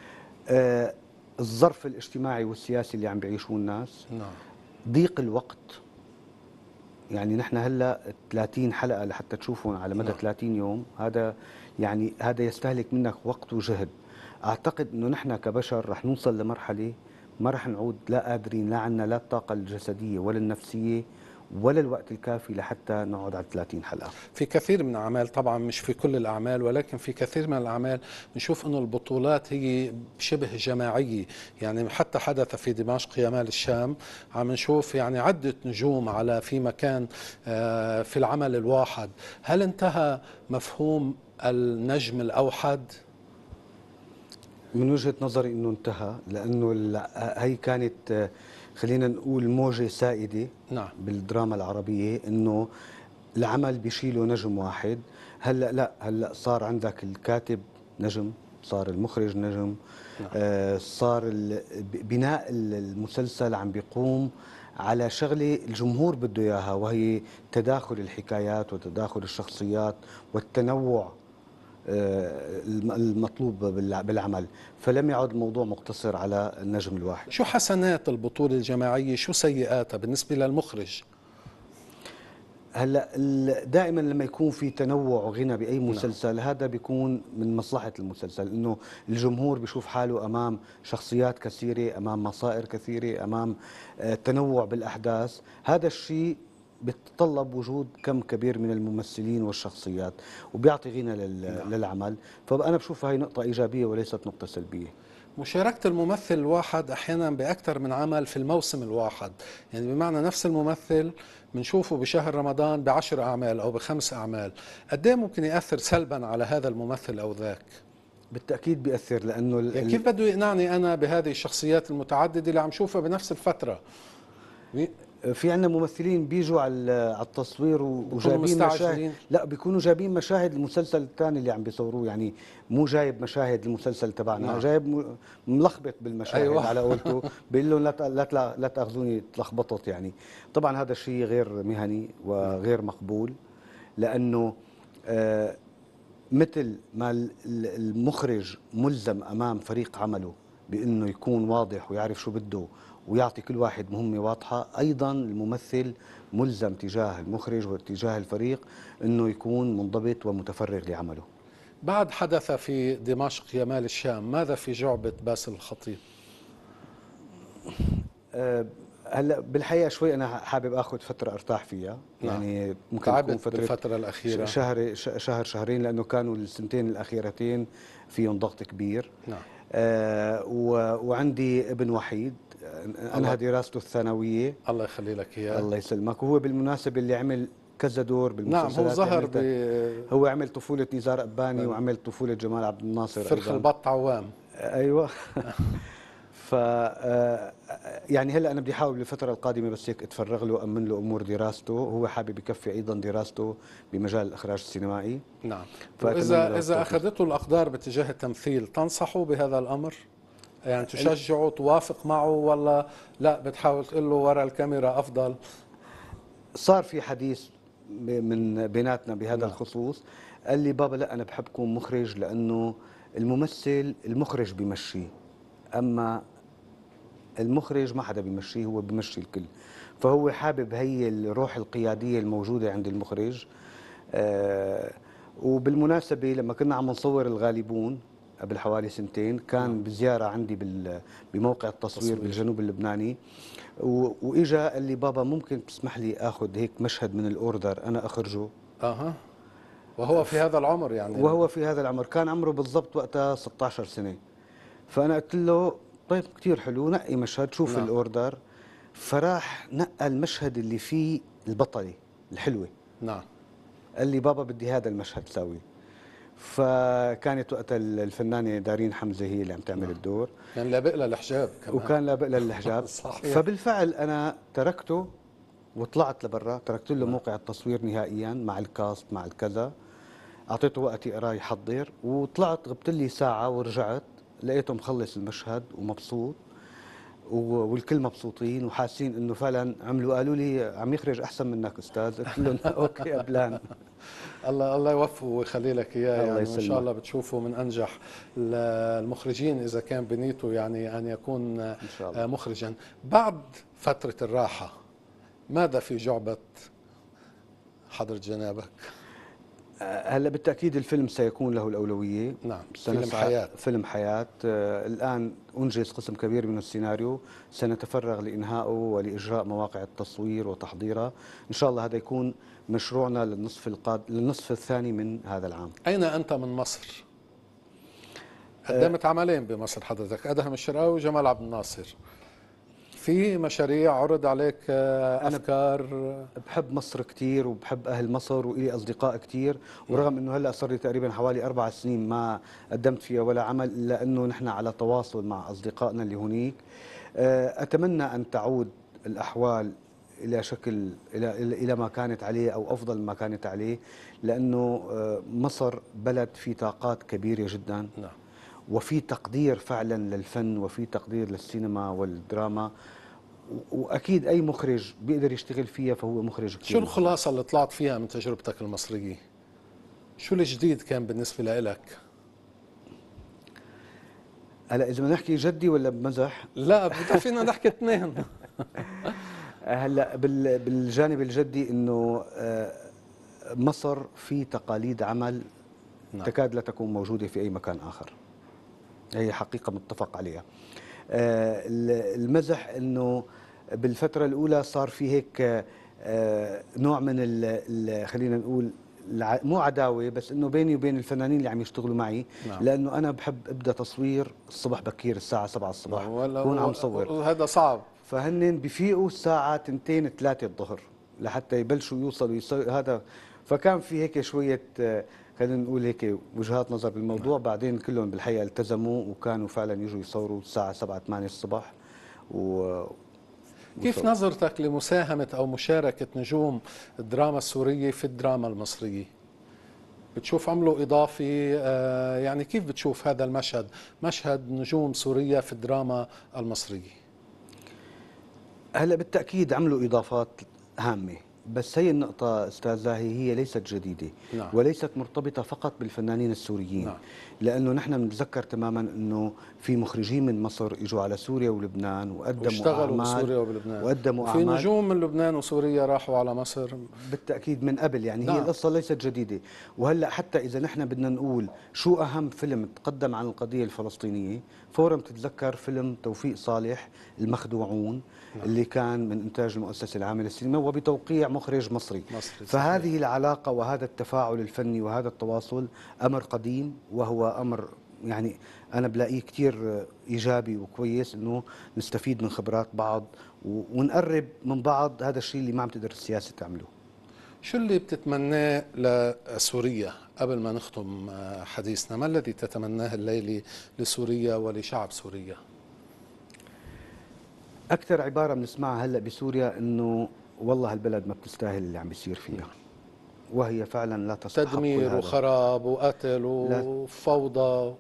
S2: الظرف الاجتماعي والسياسي اللي عم بيعيشوه الناس.
S1: نعم.
S2: ضيق الوقت، يعني نحن هلا 30 حلقة لحتى تشوفهم على مدى 30 يوم، هذا يعني هذا يستهلك منك وقت وجهد. أعتقد إنه نحن كبشر رح نوصل لمرحلة ما رح نعود لا قادرين، لا عنا لا الطاقة الجسدية ولا النفسية ولا الوقت الكافي لحتى نقعد على 30 حلقة.
S1: في كثير من الأعمال، طبعا مش في كل الأعمال، ولكن في كثير من الأعمال بنشوف أنه البطولات هي شبه جماعية. يعني حتى حدث في دمشق يمال الشام، عم نشوف يعني عدة نجوم على في مكان في العمل الواحد. هل انتهى مفهوم النجم الأوحد؟
S2: من وجهة نظري انه انتهى، لانه هي كانت خلينا نقول موجة سائدة.
S1: نعم.
S2: بالدراما العربية انه العمل بيشيله نجم واحد. هلا لا، هلا صار عندك الكاتب نجم، صار المخرج نجم. نعم. صار بناء المسلسل عم بيقوم على شغلة الجمهور بده اياها، وهي تداخل الحكايات وتداخل الشخصيات والتنوع المطلوب بالعمل. فلم يعد الموضوع مقتصر على النجم الواحد.
S1: شو حسنات البطولة الجماعية، شو سيئاتها بالنسبة للمخرج؟
S2: هلا دائما لما يكون في تنوع وغنى باي مسلسل، نعم. هذا بيكون من مصلحة المسلسل، انه الجمهور بيشوف حاله امام شخصيات كثيرة، امام مصائر كثيرة، امام تنوع بالاحداث. هذا الشيء بيتطلب وجود كم كبير من الممثلين والشخصيات، وبيعطي غنى للعمل. فأنا بشوفها هي نقطة إيجابية وليست نقطة سلبية.
S1: مشاركة الممثل الواحد أحيانا بأكثر من عمل في الموسم الواحد، يعني بمعنى نفس الممثل بنشوفه بشهر رمضان ب10 أعمال أو ب5 أعمال، قد ايه ممكن يأثر سلبا على هذا الممثل أو ذاك؟
S2: بالتأكيد بيأثر، لأنه
S1: يعني كيف بده يقنعني أنا بهذه الشخصيات المتعددة اللي عم شوفها بنفس الفترة؟
S2: في عندنا ممثلين بيجوا على التصوير وجايبين مشاهد، لا بيكونوا جايبين مشاهد المسلسل الثاني اللي عم بيصوروه، يعني مو جايب مشاهد المسلسل تبعنا. نعم. جايب ملخبط بالمشاهد. أيوة. على قولته بيقول لهم لا تاخذوني تلخبطت. يعني طبعا هذا الشيء غير مهني وغير مقبول، لانه مثل ما المخرج ملزم امام فريق عمله بانه يكون واضح ويعرف شو بده ويعطي كل واحد مهمة واضحة، أيضا الممثل ملزم تجاه المخرج وتجاه الفريق أنه يكون منضبط ومتفرغ لعمله.
S1: بعد حدث في دمشق يمال الشام، ماذا في جعبة باسل الخطيب؟
S2: هلا بالحقيقة شوي أنا حابب أخذ فترة أرتاح فيها.
S1: نعم.
S2: يعني ممكن تكون فترة
S1: بالفترة الأخيرة
S2: شهر شهرين، لأنه كانوا السنتين الأخيرتين فيهم ضغط كبير.
S1: نعم.
S2: وعندي ابن وحيد أنهى دراسته الثانوية.
S1: الله يخلي لك إياه.
S2: الله يسلمك. وهو بالمناسبة اللي عمل كذا دور بالمسلسلات.
S1: نعم، هو ظهر
S2: هو عمل طفولة نزار قباني وعمل طفولة جمال عبد الناصر،
S1: فرخ البط عوام.
S2: أيوة. ف يعني هلا انا بدي احاول بالفتره القادمه بس هيك اتفرغ له، امن له امور دراسته. هو حابب يكفي ايضا دراسته بمجال الاخراج السينمائي.
S1: نعم. واذا اخذته الاقدار باتجاه التمثيل، تنصحه بهذا الامر؟ يعني تشجعه، توافق معه، ولا لا بتحاول تقول له ورا الكاميرا افضل؟
S2: صار في حديث من بيناتنا بهذا الخصوص. قال لي بابا لا انا بحب كون مخرج، لانه المخرج بيمشيه، اما المخرج ما حدا بيمشيه، هو بيمشي الكل. فهو حابب هي الروح القيادية الموجودة عند المخرج. وبالمناسبة لما كنا عم نصور الغالبون، قبل حوالي سنتين، كان بزيارة عندي بموقع التصوير بالجنوب اللبناني، وإجا قال لي بابا ممكن تسمح لي آخذ هيك مشهد من الأوردر أنا أخرجه.
S1: وهو في هذا العمر يعني؟
S2: وهو في هذا العمر، كان عمره بالضبط وقتها 16 سنة. فأنا قلت له طيب كتير حلو، نقي مشهد شوف الأوردر. فراح نقى المشهد اللي فيه البطلة الحلوة.
S1: نعم.
S2: قال لي بابا بدي هذا المشهد سوي. فكانت وقتها الفنانة دارين حمزة هي اللي عم تعمل الدور.
S1: كان لابق لها الحجاب كمان.
S2: وكان لابق لها الحجاب.
S1: صحيح.
S2: فبالفعل أنا تركته وطلعت لبرا، تركت له موقع التصوير نهائيا مع الكاست مع الكذا، أعطيته وقت يقرا يحضر، وطلعت غبت لي ساعة ورجعت لقيته مخلص المشهد ومبسوط، والكل مبسوطين وحاسين انه فعلا عملوا. قالوا لي عم يخرج احسن منك استاذ. قلت لهم اوكي قبلان.
S1: الله يوفقه ويخلي لك اياه يعني، وان شاء الله بتشوفه من انجح المخرجين اذا كان بنيته يعني ان يكون إن شاء الله مخرجا. بعد فترة الراحة ماذا في جعبة حضرة جنابك؟
S2: هلا بالتاكيد الفيلم سيكون له الاولويه.
S1: نعم. فيلم حياه.
S2: فيلم حياه. الان انجز قسم كبير من السيناريو، سنتفرغ لانهائه ولاجراء مواقع التصوير وتحضيره. ان شاء الله هذا يكون مشروعنا للنصف الثاني من هذا العام.
S1: اين انت من مصر؟ قدمت عملين بمصر حضرتك، ادهم الشرقاوي وجمال عبد الناصر. في مشاريع عرض عليك افكار؟
S2: أنا بحب مصر كثير وبحب اهل مصر والي اصدقاء كثير، ورغم انه هلا صار لي تقريبا حوالي 4 سنين ما قدمت فيها ولا عمل، الا انه نحن على تواصل مع اصدقائنا اللي هنيك. اتمنى ان تعود الاحوال الى شكل الى ما كانت عليه او افضل ما كانت عليه، لانه مصر بلد فيه طاقات كبيره جدا.
S1: نعم.
S2: وفي تقدير فعلا للفن وفي تقدير للسينما والدراما، واكيد اي مخرج بيقدر يشتغل فيها فهو مخرج كثير.
S1: شو الخلاصه اللي طلعت فيها من تجربتك المصريه؟ شو الجديد كان بالنسبه لك؟
S2: هلا اذا بدنا نحكي جدي ولا بمزح؟
S1: لا فينا نحكي اثنين.
S2: هلا بالجانب الجدي انه مصر في تقاليد عمل تكاد لا تكون موجوده في اي مكان اخر. هي حقيقة متفق عليها. المزح انه بالفترة الأولى صار في هيك نوع من خلينا نقول مو عداوة، بس انه بيني وبين الفنانين اللي عم يشتغلوا معي. نعم. لانه انا بحب ابدا تصوير الصبح بكير الساعة 7 الصبح بكون عم صور.
S1: هذا صعب.
S2: فهن بفيقوا الساعة 2 3 الظهر لحتى يبلشوا يوصلوا هذا. فكان في هيك شوية خلينا نقول هيك وجهات نظر بالموضوع. بعدين كلهم بالحقيقه التزموا وكانوا فعلا يجوا يصوروا الساعه 7 8 الصبح.
S1: كيف نظرتك لمساهمه او مشاركه نجوم الدراما السوريه في الدراما المصريه؟ بتشوف عملوا اضافي يعني كيف بتشوف هذا المشهد، مشهد نجوم سوريا في الدراما المصريه؟
S2: هلا بالتاكيد عملوا اضافات هامه، بس هي النقطة أستاذ زاهي هي ليست جديدة.
S1: نعم.
S2: وليست مرتبطة فقط بالفنانين السوريين.
S1: نعم.
S2: لأنه نحن بنتذكر تماما أنه في مخرجين من مصر إجوا على سوريا ولبنان وقدموا
S1: واشتغلوا بسوريا ولبنان،
S2: وقدموا
S1: في نجوم من لبنان وسوريا راحوا على مصر
S2: بالتأكيد من قبل يعني.
S1: نعم.
S2: هي القصة ليست جديدة. وهلأ حتى إذا نحن بدنا نقول شو أهم فيلم تقدم عن القضية الفلسطينية، فورا بتتذكر فيلم توفيق صالح المخدوعون. نعم. اللي كان من إنتاج المؤسسة العامة للسينما وبتوقيع مخرج مصري. فهذه صحيح. العلاقة وهذا التفاعل الفني وهذا التواصل أمر قديم، وهو أمر يعني أنا بلاقيه كتير إيجابي وكويس، إنه نستفيد من خبرات بعض ونقرب من بعض. هذا الشيء اللي ما عم تقدر السياسة تعمله.
S1: شو اللي بتتمناه لسوريا قبل ما نختم حديثنا؟ ما الذي تتمناه الليلة لسوريا ولشعب سوريا؟
S2: أكثر عبارة بنسمعها هلأ بسوريا إنه والله البلد ما بتستاهل اللي عم بيصير فيها، وهي فعلا لا تستحق.
S1: تدمير وخراب وقتل وفوضى.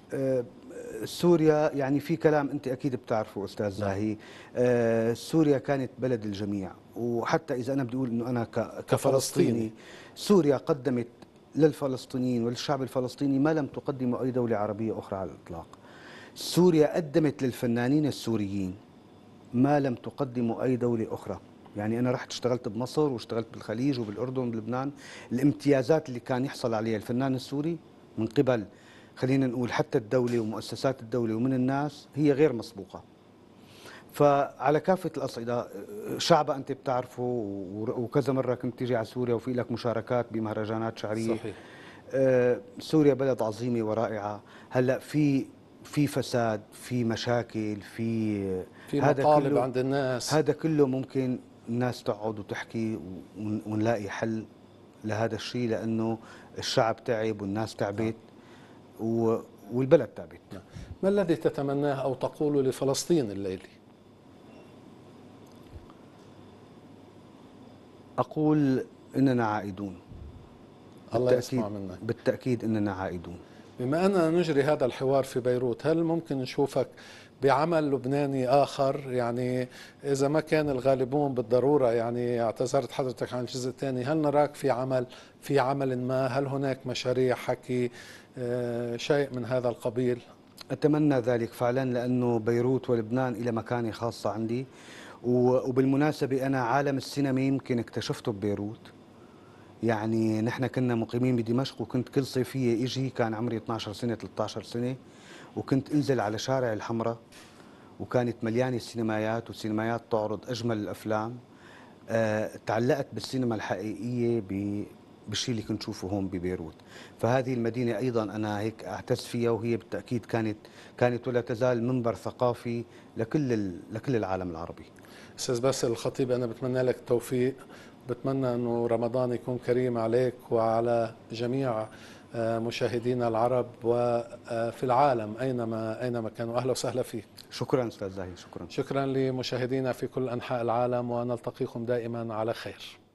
S2: سوريا يعني في كلام أنت أكيد بتعرفه أستاذ زاهي. سوريا كانت بلد الجميع، وحتى إذا أنا بدي أقول إنه أنا كفلسطيني، سوريا قدمت للفلسطينيين وللشعب الفلسطيني ما لم تقدمه أي دولة عربية أخرى على الإطلاق. سوريا قدمت للفنانين السوريين ما لم تقدمه أي دولة أخرى. يعني أنا رحت اشتغلت بمصر واشتغلت بالخليج وبالأردن وبلبنان، الامتيازات اللي كان يحصل عليها الفنان السوري من قبل خلينا نقول حتى الدولة ومؤسسات الدولة ومن الناس هي غير مسبوقة. فعلى كافة الأصعدة شعبها أنت بتعرفه، وكذا مرة كنت تيجي على سوريا وفي لك مشاركات بمهرجانات شعرية.
S1: صحيح.
S2: سوريا بلد عظيمة ورائعة. هلا في فساد، في مشاكل، في
S1: مطالب عند الناس.
S2: هذا كله ممكن الناس تقعد وتحكي ونلاقي حل لهذا الشيء، لأنه الشعب تعب والناس تعبت والبلد تعبت.
S1: ما الذي تتمناه أو تقول لفلسطين الليلة؟
S2: أقول إننا عائدون.
S1: الله يسمع منك.
S2: بالتأكيد إننا عائدون.
S1: بما أننا نجري هذا الحوار في بيروت، هل ممكن نشوفك بعمل لبناني آخر؟ يعني إذا ما كان الغالبون بالضرورة، يعني اعتذرت حضرتك عن الجزء الثاني، هل نراك في عمل ما؟ هل هناك مشاريع حكي شيء من هذا القبيل؟
S2: أتمنى ذلك فعلا، لأنه بيروت ولبنان إلى مكانة خاصة عندي. وبالمناسبة أنا عالم السينما يمكن اكتشفته ببيروت. يعني نحن كنا مقيمين بدمشق، وكنت كل صيفية إجي، كان عمري 12 سنة 13 سنة، وكنت انزل على شارع الحمراء، وكانت مليانة سينمايات، والسينمايات تعرض أجمل الأفلام. تعلقت بالسينما الحقيقية بالشيء اللي كنت شوفه هون ببيروت. فهذه المدينة أيضا أنا هيك أعتز فيها، وهي بالتأكيد كانت ولا تزال منبر ثقافي لكل العالم العربي.
S1: أستاذ باسل الخطيب، أنا بتمنى لك التوفيق، بتمنى أنه رمضان يكون كريم عليك وعلى جميع مشاهدينا العرب وفي العالم أينما كانوا. أهلا وسهلا فيك.
S2: شكرا أستاذ زاهي. شكرا
S1: لمشاهدينا في كل أنحاء العالم، ونلتقيكم دائما على خير.